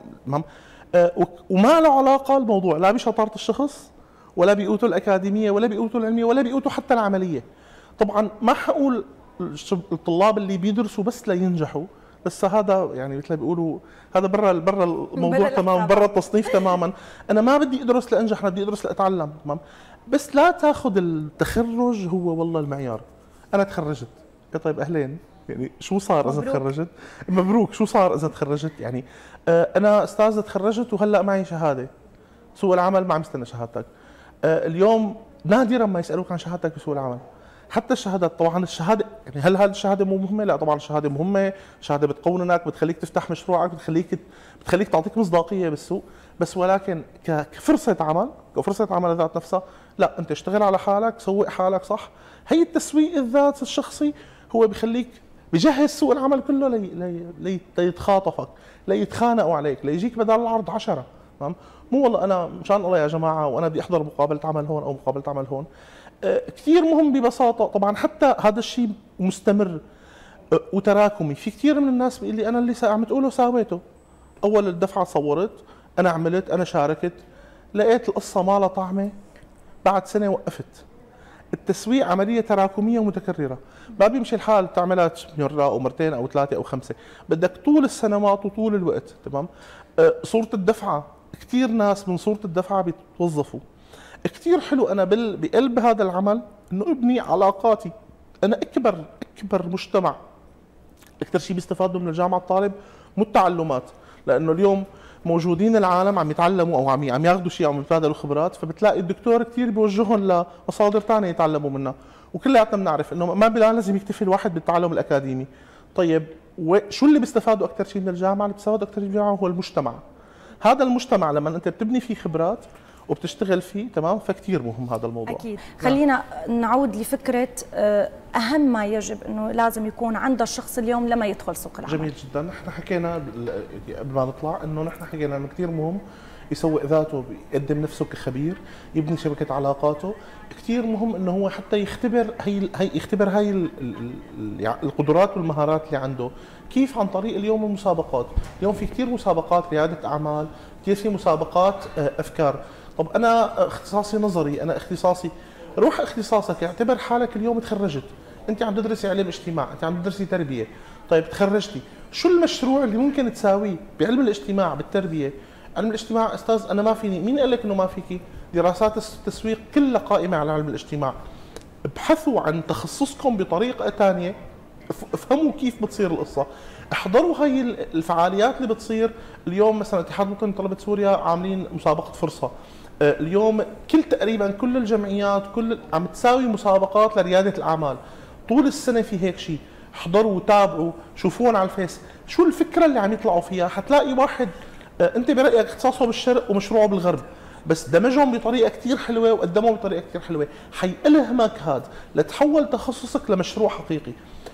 آه وما له علاقه الموضوع لا بشطاره الشخص ولا بقوته الاكاديميه ولا بقوته العلميه ولا بقوته حتى العمليه. طبعا ما حقول الطلاب اللي بيدرسوا بس لينجحوا، لسه هذا يعني مثل ما بيقولوا هذا برا برا الموضوع تماما، برا التصنيف تماما. انا ما بدي ادرس لانجح، انا بدي ادرس لاتعلم، تمام؟ بس لا تاخذ التخرج هو والله المعيار. انا تخرجت، يا طيب اهلين، يعني شو صار اذا تخرجت؟ مبروك، شو صار اذا تخرجت؟ يعني آه انا استاذه تخرجت وهلا معي شهاده. سوق العمل ما عم يستنى شهادتك. آه اليوم نادرا ما يسالوك عن شهادتك بسوق العمل. حتى الشهادات، طبعا الشهاده يعني هل هذه الشهاده مو مهمه؟ لا طبعا الشهاده مهمه، شهاده بتقوننك، بتخليك تفتح مشروعك، بتخليك بتخليك تعطيك مصداقيه بالسوق، بس ولكن كفرصه عمل، كفرصه عمل ذات نفسها، لا انت اشتغل على حالك، سوق حالك صح. هي التسويق الذات الشخصي هو بخليك بجهز سوق العمل كله لي لي ليتخاطفك، ليتخانقوا عليك، ليجيك بدل العرض عشرة، تمام؟ مو والله انا مشان الله يا جماعه وانا بدي احضر مقابله عمل هون او مقابله عمل هون. أه كثير مهم ببساطه. طبعا حتى هذا الشيء مستمر أه وتراكمي. في كثير من الناس بيقول لي انا اللي عم تقوله ساويته، اول الدفعه صورت، انا عملت، انا شاركت، لقيت القصه ما لها طعمه، بعد سنه وقفت. التسويق عمليه تراكميه ومتكرره، ما بيمشي الحال تعملها مره او مرتين او ثلاثه او خمسه، بدك طول السنوات وطول الوقت، تمام؟ أه صوره الدفعه، كثير ناس من صوره الدفعه بيتوظفوا. كثير حلو انا بقلب هذا العمل انه ابني علاقاتي. انا اكبر اكبر مجتمع اكثر شيء بيستفادوا من الجامعه الطالب مو التعلمات، لانه اليوم موجودين العالم عم يتعلموا او عم عم ياخذوا شيء، عم يتبادلوا خبرات، فبتلاقي الدكتور كثير بيوجههم لمصادر ثانيه يتعلموا منها. وكلياتنا بنعرف انه ما لازم يكتفي الواحد بالتعلم الاكاديمي. طيب وشو اللي بيستفادوا اكثر شيء من الجامعه؟ اللي بيستفادوا اكثر شيء من الجامعه هو المجتمع. هذا المجتمع لما انت بتبني فيه خبرات وبتشتغل فيه تمام، فكتير مهم هذا الموضوع. اكيد. خلينا نعود لفكره اهم ما يجب انه لازم يكون عند الشخص اليوم لما يدخل سوق العمل. جميل جدا. نحن حكينا قبل ما نطلع انه نحن حكينا انه كثير مهم يسوق ذاته، يقدم نفسه كخبير، يبني شبكه علاقاته. كثير مهم انه هو حتى يختبر هي هي يختبر هاي ال ال القدرات والمهارات اللي عنده. كيف؟ عن طريق اليوم المسابقات. اليوم في كثير مسابقات رياده اعمال، كثير في مسابقات افكار. طب انا اختصاصي نظري، انا اختصاصي، روح اختصاصك، اعتبر حالك اليوم تخرجت، انت عم تدرسي علم اجتماع، انت عم تدرسي تربيه، طيب تخرجتي، شو المشروع اللي ممكن تساويه بعلم الاجتماع بالتربيه؟ علم الاجتماع استاذ انا ما فيني، مين قال لك انه ما فيكي؟ دراسات التسويق كلها قائمه على علم الاجتماع. ابحثوا عن تخصصكم بطريقه ثانيه، افهموا كيف بتصير القصه، احضروا هاي الفعاليات اللي بتصير. اليوم مثلا اتحاد الوطني لطلبه سوريا عاملين مسابقه فرصه، اليوم كل تقريبا كل الجمعيات كل عم تساوي مسابقات لرياده الاعمال. طول السنه في هيك شيء، احضروا وتابعوا، شوفوهم على الفيس، شو الفكره اللي عم يطلعوا فيها. حتلاقي واحد انت برايك اختصاصه بالشرق ومشروعه بالغرب، بس دمجهم بطريقه كثير حلوه وقدمهم بطريقه كثير حلوه، حيلهمك هذا لتحول تخصصك لمشروع حقيقي.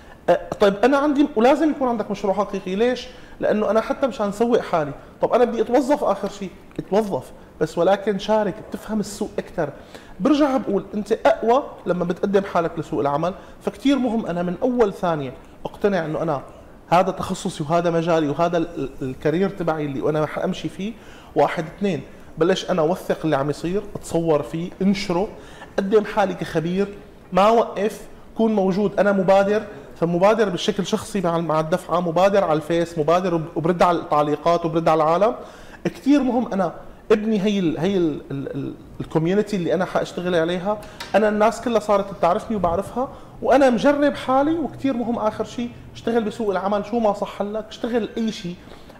طيب انا عندي، ولازم يكون عندك مشروع حقيقي، ليش؟ لانه انا حتى مشان اسوق حالي، طب انا بدي اتوظف اخر شيء، اتوظف بس ولكن شارك، بتفهم السوق اكثر. برجع بقول انت اقوى لما بتقدم حالك لسوق العمل، فكتير مهم انا من اول ثانيه اقتنع انه انا هذا تخصصي وهذا مجالي وهذا الكارير تبعي اللي انا رح امشي فيه. واحد اثنين، بلش انا اوثق اللي عم يصير، اتصور فيه، انشره، اقدم حالي كخبير، ما اوقف، كون موجود. انا مبادر، فمبادر بشكل شخصي مع الدفعه، مبادر على الفيس، مبادر وبرد على التعليقات وبرد على العالم. كثير مهم انا ابني هي ال هي الكوميونتي اللي انا حاشتغل عليها. انا الناس كلها صارت بتعرفني وبعرفها وانا مجرب حالي. وكثير مهم اخر شيء اشتغل بسوق العمل، شو ما صح لك اشتغل اي شيء،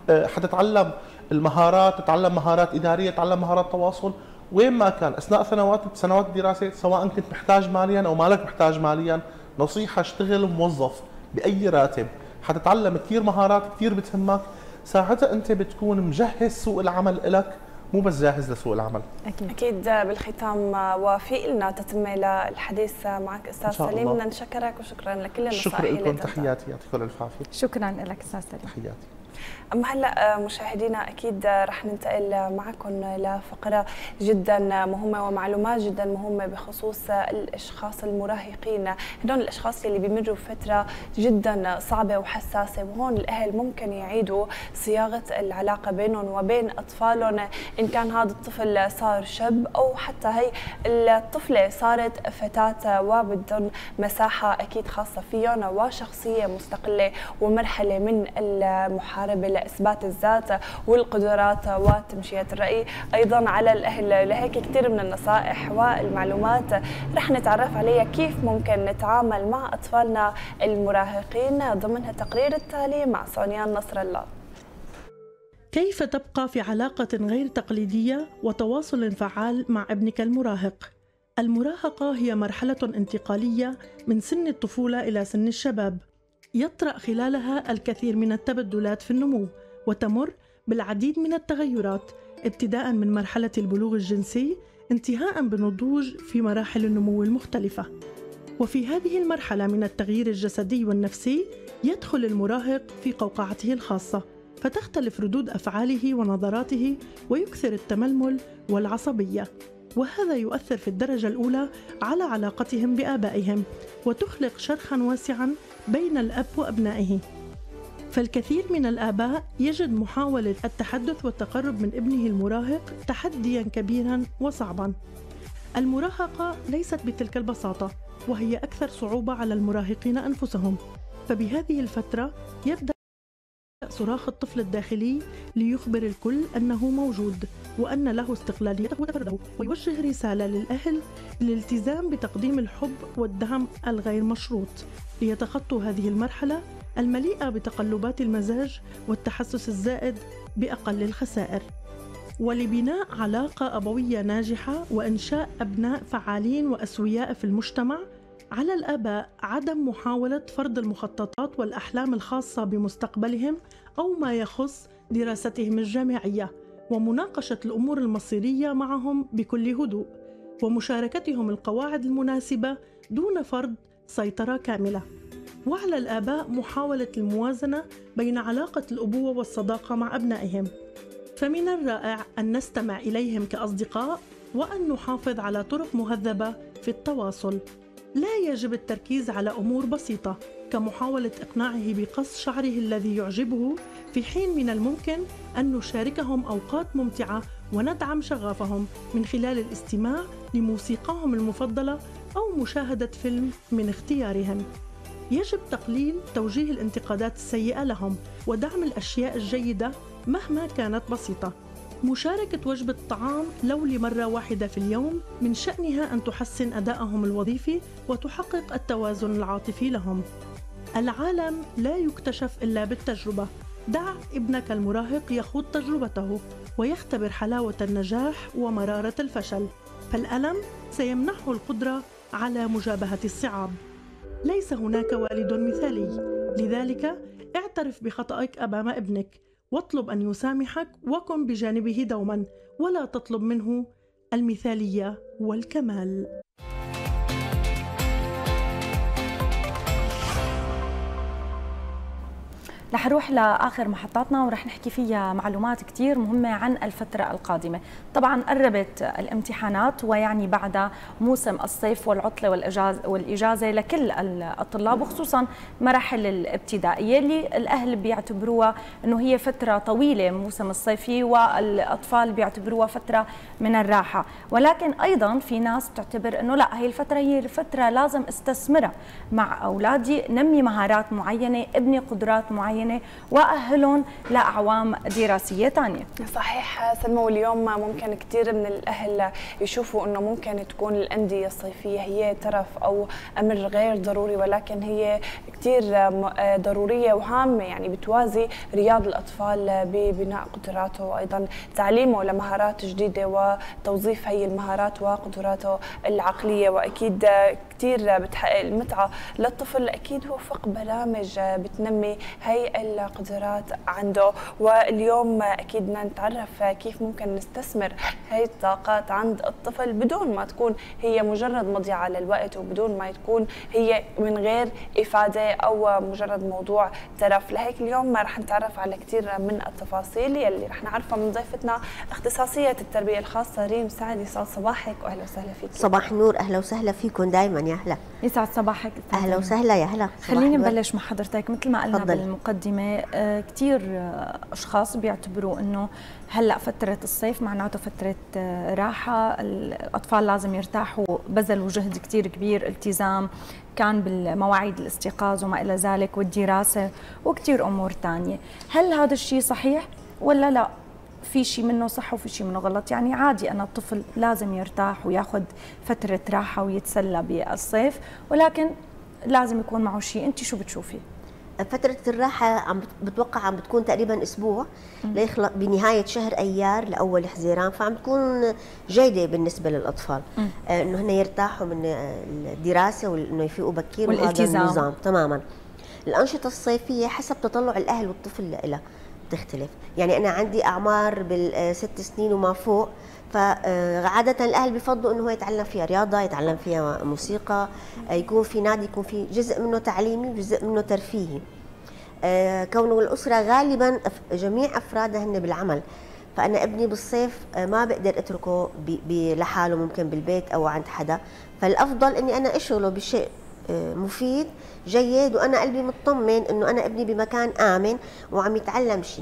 حتتعلم المهارات، تتعلم مهارات اداريه، تتعلم مهارات تواصل وين ما كان اثناء سنوات سنوات الدراسه، سواء كنت محتاج ماليا او مالك محتاج ماليا. نصيحه اشتغل موظف باي راتب، حتتعلم كثير مهارات كثير بتهمك. ساعتها انت بتكون مجهز سوق العمل لك، مو بس جاهز لسوق العمل. اكيد اكيد. بالختام وفي لنا تتمه للحديث معك استاذ سليم، بدنا نشكرك وشكرا لكل النصائح اللي شكرا لكم، تحياتي، يعطيكم الف عافيه. شكرا لك استاذ سليم. تحياتي. أما هلا مشاهدينا أكيد رح ننتقل معكم لفقرة جدا مهمة ومعلومات جدا مهمة بخصوص الأشخاص المراهقين. هدول الأشخاص اللي بيمروا فترة جدا صعبة وحساسة، وهون الأهل ممكن يعيدوا صياغة العلاقة بينهم وبين أطفالهم، إن كان هذا الطفل صار شاب أو حتى هي الطفلة صارت فتاة وبدهم مساحة أكيد خاصة فيهم وشخصية مستقلة ومرحلة من المحاربة لإثبات الذات والقدرات وتمشية الرأي. أيضا على الأهل لهيك كثير من النصائح والمعلومات رح نتعرف عليها كيف ممكن نتعامل مع أطفالنا المراهقين ضمن التقرير التالي مع سونيان نصر الله. كيف تبقى في علاقة غير تقليدية وتواصل فعال مع ابنك المراهق؟ المراهقة هي مرحلة انتقالية من سن الطفولة إلى سن الشباب، يطرأ خلالها الكثير من التبدلات في النمو، وتمر بالعديد من التغيرات ابتداء من مرحلة البلوغ الجنسي انتهاء بالنضوج في مراحل النمو المختلفة. وفي هذه المرحلة من التغيير الجسدي والنفسي يدخل المراهق في قوقعته الخاصة، فتختلف ردود أفعاله ونظراته ويكثر التململ والعصبية، وهذا يؤثر في الدرجة الأولى على علاقتهم بآبائهم وتخلق شرخاً واسعاً بين الأب وأبنائه. فالكثير من الآباء يجد محاولة التحدث والتقرب من ابنه المراهق تحدياً كبيراً وصعباً. المراهقة ليست بتلك البساطة، وهي أكثر صعوبة على المراهقين أنفسهم. فبهذه الفترة يبدأ صراخ الطفل الداخلي ليخبر الكل أنه موجود وأن له استقلاليته وتفرده، ويوجه رسالة للأهل للالتزام بتقديم الحب والدعم الغير مشروط ليتخطوا هذه المرحلة المليئة بتقلبات المزاج والتحسس الزائد بأقل الخسائر. ولبناء علاقة أبوية ناجحة وإنشاء أبناء فعالين وأسوياء في المجتمع، على الآباء عدم محاولة فرض المخططات والأحلام الخاصة بمستقبلهم أو ما يخص دراستهم الجامعية، ومناقشة الأمور المصيرية معهم بكل هدوء، ومشاركتهم القواعد المناسبة دون فرض سيطرة كاملة. وعلى الآباء محاولة الموازنة بين علاقة الأبوة والصداقة مع أبنائهم، فمن الرائع أن نستمع إليهم كأصدقاء وأن نحافظ على طرق مهذبة في التواصل. لا يجب التركيز على أمور بسيطة كمحاولة إقناعه بقص شعره الذي يعجبه، في حين من الممكن أن نشاركهم أوقات ممتعة وندعم شغفهم من خلال الاستماع لموسيقاهم المفضلة أو مشاهدة فيلم من اختيارهم. يجب تقليل توجيه الانتقادات السيئة لهم ودعم الأشياء الجيدة مهما كانت بسيطة. مشاركة وجبة الطعام لو لمرة واحدة في اليوم من شأنها أن تحسن أدائهم الوظيفي وتحقق التوازن العاطفي لهم. العالم لا يكتشف إلا بالتجربة. دع ابنك المراهق يخوض تجربته ويختبر حلاوة النجاح ومرارة الفشل، فالألم سيمنحه القدرة على مجابهة الصعاب. ليس هناك والد مثالي، لذلك اعترف بخطأك أمام ابنك واطلب أن يسامحك وكن بجانبه دوما، ولا تطلب منه المثالية والكمال. رح نروح لآخر محطاتنا ورح نحكي فيها معلومات كتير مهمة عن الفترة القادمة. طبعا قربت الامتحانات ويعني بعد موسم الصيف والعطلة والإجازة, والإجازة لكل الطلاب وخصوصا مراحل الابتدائية اللي الأهل بيعتبروها أنه هي فترة طويلة موسم الصيفي والأطفال بيعتبروها فترة من الراحة، ولكن أيضا في ناس بتعتبر أنه لا، هي الفترة هي الفترة لازم استثمرها مع أولادي، نمي مهارات معينة، ابني قدرات معينة وأهلهم لأعوام دراسية تانية. صحيح سلمى، واليوم ممكن كثير من الأهل يشوفوا أنه ممكن تكون الأندية الصيفية هي ترف أو أمر غير ضروري، ولكن هي كثير ضرورية وهامة، يعني بتوازي رياض الأطفال ببناء قدراته وأيضا تعليمه لمهارات جديدة وتوظيف هي المهارات وقدراته العقلية. وأكيد كثير بتحقق المتعة للطفل، أكيد وفق برامج بتنمي هي القدرات عنده. واليوم أكيد بدنا نتعرف كيف ممكن نستثمر هي الطاقات عند الطفل بدون ما تكون هي مجرد مضيعة للوقت وبدون ما تكون هي من غير إفادة أو مجرد موضوع ترف. لهيك اليوم رح نتعرف على كثير من التفاصيل يلي رح نعرفها من ضيفتنا اختصاصية التربية الخاصة ريم سعد. يسعد صباحك واهلا وسهلا فيك. صباح النور، اهلا وسهلا فيكم دائما. يا هلا. يسعد صباحك. اهلا وسهلا. يا هلا. خليني نبلش مع حضرتك. مثل ما قلنا بالمقدمة كثير اشخاص بيعتبروا انه هلا فترة الصيف معناته فترة راحة، الاطفال لازم يرتاحوا، بذلوا جهد كثير كبير، التزام كان بالمواعيد الاستيقاظ وما الى ذلك والدراسة وكثير امور ثانية. هل هذا الشيء صحيح ولا لا؟ في شيء منه صح وفي شيء منه غلط، يعني عادي أن الطفل لازم يرتاح وياخذ فترة راحة ويتسلى بالصيف، ولكن لازم يكون معه شيء. أنت شو بتشوفي؟ فترة الراحة عم بتوقع عم بتكون تقريبا أسبوع ليخلق بنهاية شهر أيار لأول حزيران، فعم تكون جيدة بالنسبة للأطفال آه إنه هن يرتاحوا من الدراسة وإنه يفيقوا بكير والالتزام. وهذا النظام تماما. الأنشطة الصيفية حسب تطلع الأهل والطفل لها تختلف، يعني أنا عندي أعمار بالست سنين وما فوق، فعادة الأهل بفضلوا إنه هو يتعلم فيها رياضة، يتعلم فيها موسيقى، يكون في نادي، يكون في جزء منه تعليمي وجزء منه ترفيهي. كونه الأسرة غالبا جميع أفرادها هن بالعمل، فأنا ابني بالصيف ما بقدر أتركه لحاله، ممكن بالبيت أو عند حدا، فالأفضل إني أنا أشغله بشيء مفيد جيد وأنا قلبي مطمن إنه أنا ابني بمكان آمن وعم يتعلم شيء.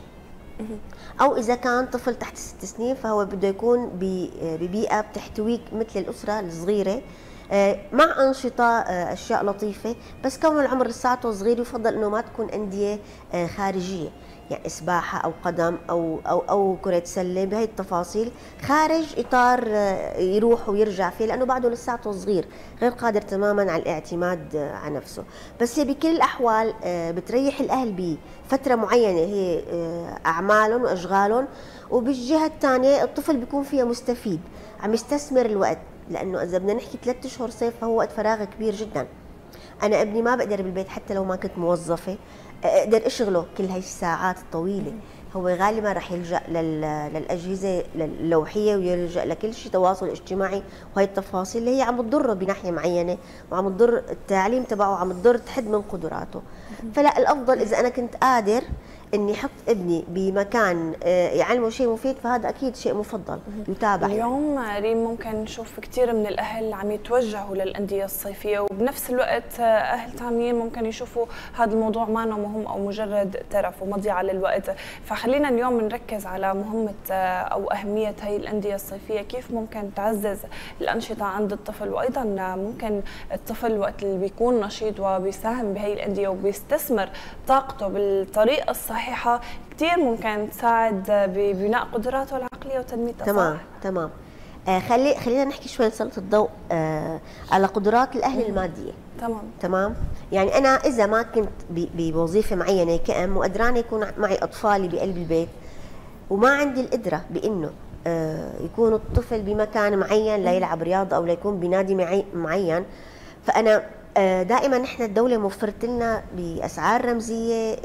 أو إذا كان طفل تحت ست سنين فهو بده يكون ببيئة بتحتويك مثل الأسرة الصغيرة مع أنشطة أشياء لطيفة، بس كون العمر لساته صغير يفضل أنه ما تكون أندية خارجية، يعني سباحة أو قدم أو أو أو كرة سلة بهي التفاصيل خارج إطار يروح ويرجع فيه، لأنه بعده لساته صغير غير قادر تماما على الاعتماد على نفسه. بس هي بكل الأحوال بتريح الأهل بفترة معينة هي أعمالهم وأشغالهم، وبالجهة الثانية الطفل بيكون فيها مستفيد، عم يستثمر الوقت، لأنه إذا بدنا نحكي ثلاث أشهر صيف فهو وقت فراغ كبير جدا. أنا ابني ما بقدر بالبيت حتى لو ما كنت موظفة اقدر اشغله كل هاي الساعات الطويله، هو غالبا رح يلجا للاجهزه اللوحيه ويلجا لكل شيء تواصل اجتماعي، وهي التفاصيل اللي هي عم تضره بناحيه معينه وعم تضر التعليم تبعه وعم تضر تحد من قدراته. فلا الافضل اذا انا كنت قادر اني احط ابني بمكان يعلمه شيء مفيد فهذا اكيد شيء مفضل يتابع. اليوم ريم ممكن نشوف كثير من الاهل عم يتوجهوا للانديه الصيفيه، وبنفس الوقت اهل ثانيين ممكن يشوفوا هذا الموضوع ما مهم او مجرد ترف ومضيعه للوقت. فخلينا اليوم نركز على مهمه او اهميه هي الانديه الصيفيه، كيف ممكن تعزز الانشطه عند الطفل، وايضا ممكن الطفل وقت اللي بيكون نشيط وبيساهم بهي الانديه وبيستثمر طاقته بالطريقه الصحيحه كثير ممكن تساعد ببناء قدراته العقليه وتنميتها. تمام تمام. آه خلي خلينا نحكي شوي نسلط الضوء آه على قدرات الاهل الماديه. تمام تمام. يعني انا اذا ما كنت بوظيفه معينه كأم وقدرانه يكون معي اطفالي بقلب البيت وما عندي القدره بانه آه يكون الطفل بمكان معين ليلعب رياضه او ليكون بنادي معين، فانا دائما نحن الدوله موفرت لنا باسعار رمزيه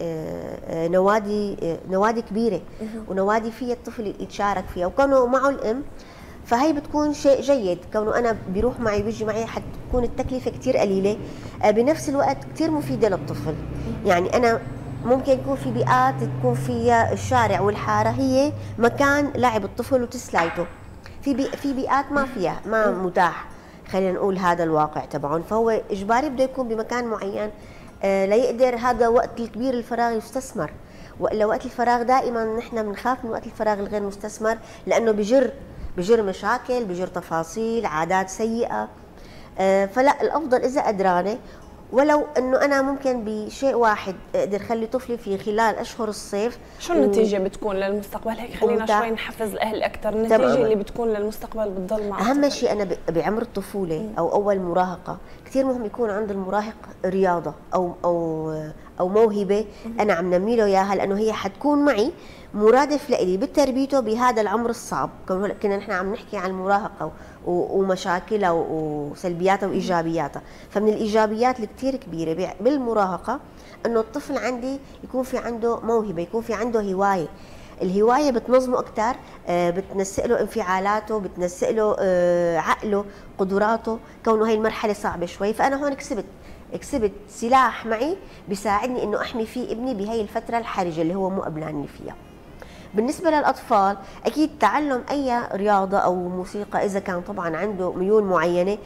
نوادي نوادي كبيره ونوادي فيها الطفل يتشارك فيها، وكونه معه الام فهي بتكون شيء جيد. كونه انا بيروح معي وبيجي معي حتكون التكلفه كثير قليله، بنفس الوقت كثير مفيده للطفل. يعني انا ممكن يكون في بيئات تكون فيها الشارع والحاره هي مكان لعب الطفل وتسلايته، في بي في بيئات ما فيها ما متاح خلينا نقول هذا الواقع تبعهم، فهو اجباري بده يكون بمكان معين آه ليقدر هذا وقت الكبير الفراغ يستثمر. والا وقت الفراغ دائما نحن بنخاف من وقت الفراغ الغير مستثمر، لانه بجر بجر مشاكل، بجر تفاصيل، عادات سيئه. آه فلا الافضل اذا قدرانه، ولو انه انا ممكن بشيء واحد اقدر خلي طفلي في خلال اشهر الصيف. شو النتيجه و... بتكون للمستقبل؟ هيك خلينا شوي نحفز الاهل اكثر، النتيجه تمام. اللي بتكون للمستقبل بتضل مع اهم شيء انا بعمر الطفوله او اول مراهقه كثير مهم يكون عند المراهق رياضه او او او موهبه انا عم نمي له اياها، لانه هي حتكون معي مرادف لإلي بتربيته بهذا العمر الصعب. كنا نحن عم نحكي عن المراهقه ومشاكلها وسلبياتها وايجابياتها، فمن الايجابيات الكثير كبيره بالمراهقه انه الطفل عندي يكون في عنده موهبه، يكون في عنده هوايه. الهوايه بتنظمه اكثر، بتنسق له انفعالاته، بتنسق له عقله، قدراته، كونه هي المرحله صعبه شوي. فانا هون كسبت كسبت سلاح معي بيساعدني انه احمي فيه ابني بهي الفتره الحرجه اللي هو مو قبلاني فيها. بالنسبه للاطفال اكيد تعلم اي رياضه او موسيقى اذا كان طبعا عنده ميول معينه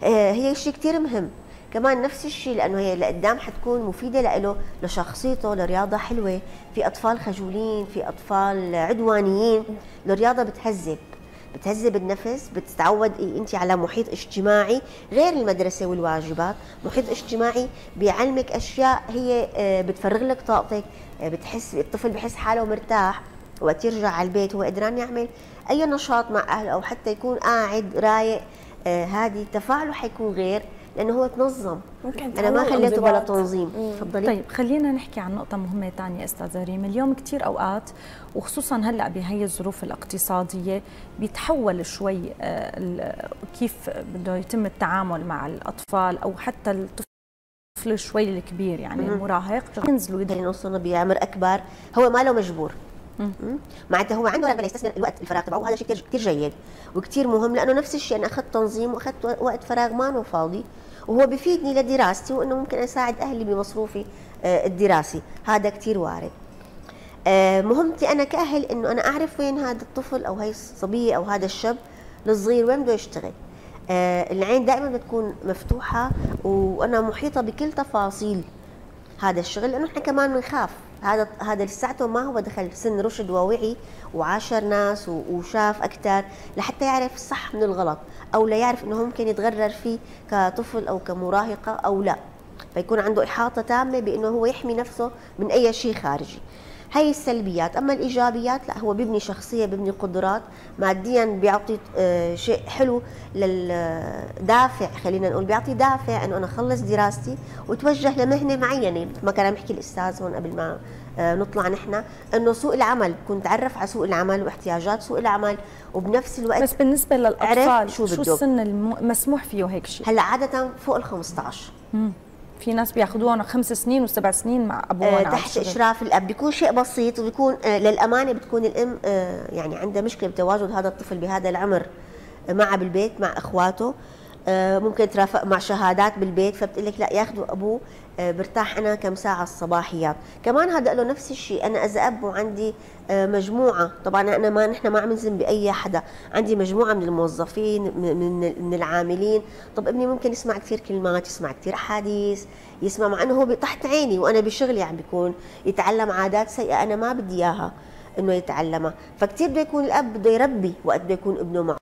هي شيء كثير مهم. كمان نفس الشيء لانه هي لقدام حتكون مفيده له لشخصيته، لرياضه حلوه. في اطفال خجولين، في اطفال عدوانيين، الرياضه بتهذب بتهذب النفس، بتتعود انت على محيط اجتماعي غير المدرسه والواجبات، محيط اجتماعي بيعلمك اشياء هي بتفرغ لك طاقتك، بتحس الطفل بحس حاله مرتاح وقت يرجع على البيت هو قدران يعمل اي نشاط مع اهله او حتى يكون قاعد رايق. هذه تفاعله حيكون غير لانه هو تنظم. انا ما خليته بلا تنظيم. تفضلي. طيب خلينا نحكي عن نقطه مهمه ثانيه استاذه ريم. اليوم كثير اوقات وخصوصا هلا بهي الظروف الاقتصاديه بيتحول شوي كيف بده يتم التعامل مع الاطفال او حتى الطفل شوي الكبير يعني المراهق ينزلوا يوصلوا بعمر اكبر هو ما له مجبور، معناتها هو عنده رغبه يستثمر الوقت الفراغ تبعه، وهذا شيء كثير جيد وكثير مهم. لانه نفس الشيء انا اخذت تنظيم واخذت وقت فراغ ما أنا فاضي وهو بفيدني لدراستي، وانه ممكن اساعد اهلي بمصروفي الدراسي، هذا كثير وارد. مهمتي انا كاهل انه انا اعرف وين هذا الطفل او هي الصبيه او هذا الشاب الصغير وين بده يشتغل. العين دائما بتكون مفتوحه وانا محيطه بكل تفاصيل هذا الشغل، لانه احنا كمان بنخاف هذا هذا لساته ما هو دخل سن رشد ووعي وعاشر ناس وشاف اكثر لحتى يعرف الصح من الغلط، او لا يعرف انه ممكن يتغرر فيه كطفل او كمراهقه او لا، فيكون عنده احاطه تامه بانه هو يحمي نفسه من اي شيء خارجي. هي السلبيات. اما الايجابيات لا، هو بيبني شخصيه، بيبني قدرات، ماديا بيعطي شيء حلو للدافع، خلينا نقول بيعطي دافع انه انا اخلص دراستي واتوجه لمهنه معينه، مثل ما كان عم يحكي الاستاذ هون قبل ما نطلع نحن، انه سوق العمل بكون تعرف على سوق العمل واحتياجات سوق العمل، وبنفس الوقت بس بالنسبه للاطفال شو, شو السن المسموح فيه هيك شيء؟ هلا عاده فوق ال خمسطعش. امم في ناس بياخذوهم خمس سنين وسبع سنين مع ابوهم آه تحت اشراف الاب، بيكون شيء بسيط، وبيكون آه للامانه بتكون الام آه يعني عندها مشكله بتواجد هذا الطفل بهذا العمر آه معه بالبيت مع اخواته، آه ممكن ترافق مع شهادات بالبيت، فبتقول لك لا ياخذوا ابوه آه برتاح انا كم ساعه الصباحيات. كمان هذا له نفس الشيء، انا اذا اب وعندي آه مجموعه، طبعا انا ما نحن ما عم نلزم باي حدا، عندي مجموعه من الموظفين من من العاملين، طب ابني ممكن يسمع كثير كلمات، يسمع كثير احاديث، يسمع، مع انه هو تحت عيني وانا بشغلي عم بيكون يتعلم عادات سيئه انا ما بدي اياها انه يتعلمها، فكتير بده يكون الاب بده يربي وقت بده يكون ابنه معه،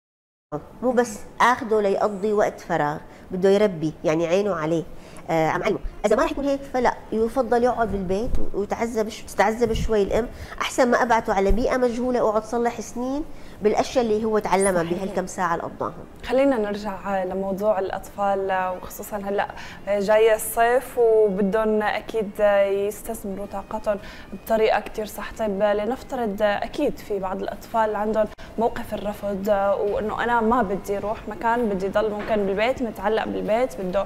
مو بس اخذه ليقضي وقت فراغ، بده يربي يعني عينه عليه، آه عم علمه. اذا ما رح يكون هيك فلا، يفضل يقعد بالبيت ويتعذب تتعذب شوي الام، احسن ما ابعته على بيئه مجهوله اقعد صلح سنين بالاشياء اللي هو تعلمها بهالكم ساعه اللي قضاهم. خلينا نرجع لموضوع الاطفال، وخصوصا هلا جاي الصيف وبدهم اكيد يستثمروا طاقتهم بطريقه كثير صح. طيب لنفترض اكيد في بعض الاطفال عندهم موقف الرفض، وانه انا ما بدي اروح مكان، بدي ضل ممكن بالبيت متعلق بالبيت، بده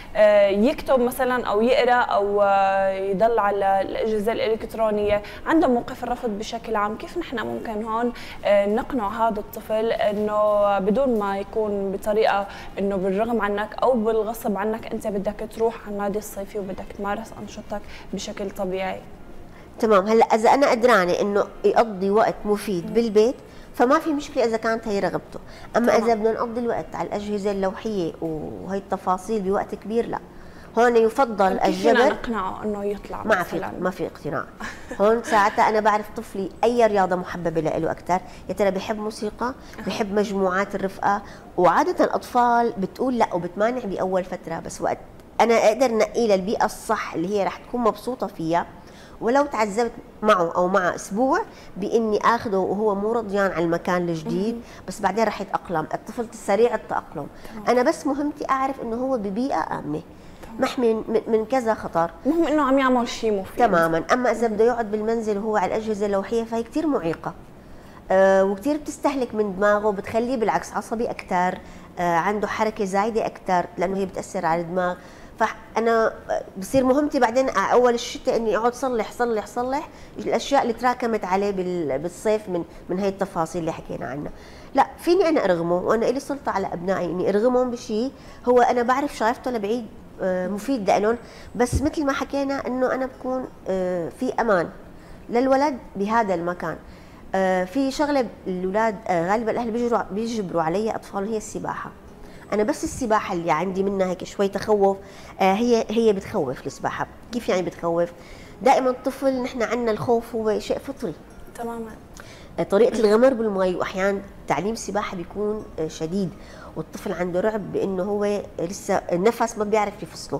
يكتب مثلا او يقرا او يضل على الاجهزه الالكترونيه، عنده موقف الرفض بشكل عام، كيف نحن ممكن هون نقنع هذا الطفل انه بدون ما يكون بطريقه انه بالرغم عنك او بالغصب عنك انت بدك تروح على النادي الصيفي وبدك تمارس انشطتك بشكل طبيعي؟ تمام. هلا اذا انا قدرانه انه يقضي وقت مفيد بالبيت فما في مشكله اذا كانت هي رغبته، اما طبعا. اذا بدنا نقضي الوقت على الاجهزه اللوحيه وهي التفاصيل بوقت كبير لا، هون يفضل الجبر. كيف نقنعه انه يطلع؟ ما في ما في اقتناع. هون ساعتها انا بعرف طفلي اي رياضه محببه له اكثر، يا ترى بحب موسيقى، بحب مجموعات الرفقه، وعاده الاطفال بتقول لا وبتمانع باول فتره، بس وقت انا اقدر نقي له البيئه الصح اللي هي رح تكون مبسوطه فيها، ولو تعذبت معه او مع اسبوع باني اخذه وهو مو رضيان على المكان الجديد، بس بعدين رح يتاقلم. الطفل سريع التاقلم، انا بس مهمتي اعرف انه هو ببيئه امنه محمي من كذا خطر، المهم انه عم يعمل شيء مفيد تماما. اما اذا بده يقعد بالمنزل وهو على الاجهزه اللوحيه فهي كثير معيقه، أه وكثير بتستهلك من دماغه، بتخليه بالعكس عصبي اكثر، أه عنده حركه زايده اكثر لانه هي بتاثر على الدماغ. فانا بصير مهمتي بعدين اول الشتاء اني اقعد صلح صلح صلح الاشياء اللي تراكمت عليه بالصيف من من هي التفاصيل اللي حكينا عنها. لا، فيني انا ارغمه، وانا لي سلطه على ابنائي اني ارغمهم بشيء هو انا بعرف شايفته لبعيد مفيد لهم، بس مثل ما حكينا انه انا بكون في امان للولد بهذا المكان. في شغله الاولاد غالبا الاهل بيجبروا بيجبروا علي اطفالهم هي السباحه. انا بس السباحه اللي عندي منها هيك شوي تخوف، هي هي بتخوف السباحه. كيف يعني بتخوف؟ دائما الطفل نحن عندنا الخوف هو شيء فطري تماما، طريقه الغمر بالمي، واحيانا تعليم السباحه بيكون شديد والطفل عنده رعب بانه هو لسه النفس ما بيعرف يفصله،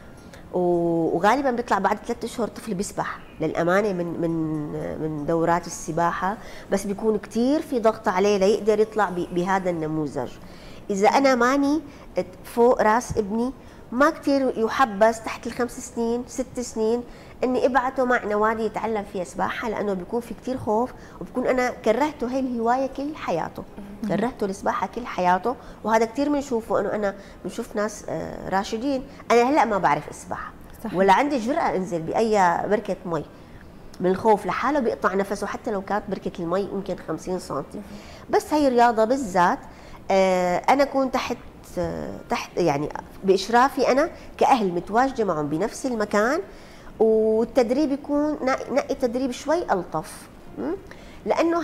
وغالبا بيطلع بعد ثلاثة اشهر الطفل بيسبح للامانه من من من دورات السباحه، بس بيكون كثير في ضغط عليه ليقدر يطلع بهذا النموذج. اذا انا ماني فوق راس ابني ما كثير يحبس تحت الخمس سنين ست سنين اني ابعته مع نوادي يتعلم فيها سباحه، لانه بيكون في كثير خوف، وبكون انا كرهته هي الهوايه كل حياته، كرهته السباحه كل حياته. وهذا كثير بنشوفه، انه انا بنشوف ناس راشدين انا هلا ما بعرف اسبح ولا عندي جرأة انزل باي بركه مي من الخوف لحاله بيقطع نفسه، حتى لو كانت بركه المي يمكن خمسين سنتي. بس هي الرياضه بالذات انا كنت تحت تحت يعني باشرافي انا كاهل متواجده معهم بنفس المكان، والتدريب يكون نقي تدريب شوي الطف، لانه هي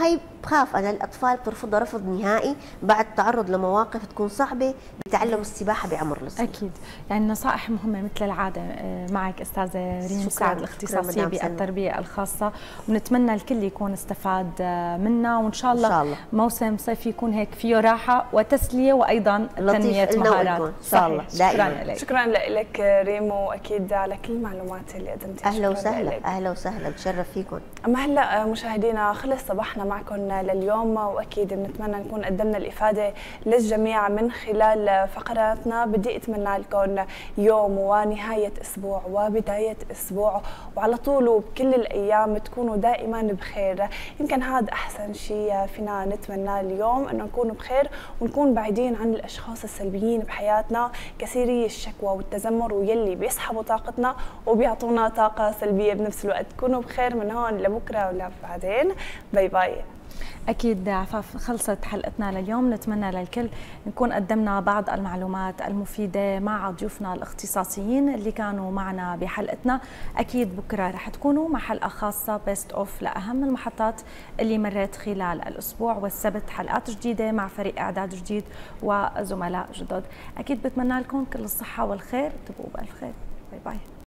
بخاف انا الاطفال برفضها رفض نهائي بعد تعرض لمواقف تكون صعبه بتعلموا السباحه بعمر الصغير. اكيد، يعني نصائح مهمه مثل العاده معك استاذه ريم سعد الاختصاصيه بالتربيه الخاصه، ونتمنى الكل يكون استفاد منا، وان شاء الله, إن شاء الله. موسم صيفي يكون هيك فيه راحه وتسليه وايضا تنميه مهارات ان شاء الله. شكرا لك. شكرا لك ريم، واكيد على كل المعلومات اللي قدمتيها. اهلا وسهلا. اهلا وسهلا، بتشرف فيكم. اما هلا مشاهدينا خلص صباحنا معكم لليوم، واكيد بنتمنى نكون قدمنا الافاده للجميع من خلال فقراتنا. بدي اتمنى لكم يوم ونهايه اسبوع وبدايه اسبوع، وعلى طول وبكل الايام تكونوا دائما بخير. يمكن هذا احسن شيء فينا نتمناه اليوم، انه نكون بخير ونكون بعيدين عن الاشخاص السلبيين بحياتنا كثيري الشكوى والتذمر، ويلي بيسحبوا طاقتنا وبيعطونا طاقه سلبيه بنفس الوقت. كونوا بخير من هون لبكره ولا بعدين. باي باي. أكيد عفاف، خلصت حلقتنا لليوم. نتمنى للكل نكون قدمنا بعض المعلومات المفيدة مع ضيوفنا الاختصاصيين اللي كانوا معنا بحلقتنا. أكيد بكرة رح تكونوا مع حلقة خاصة بيست أوف لأهم المحطات اللي مرت خلال الأسبوع، والسبت حلقات جديدة مع فريق إعداد جديد وزملاء جدد. أكيد بتمنى لكم كل الصحة والخير، تبقوا بألف خير. باي باي.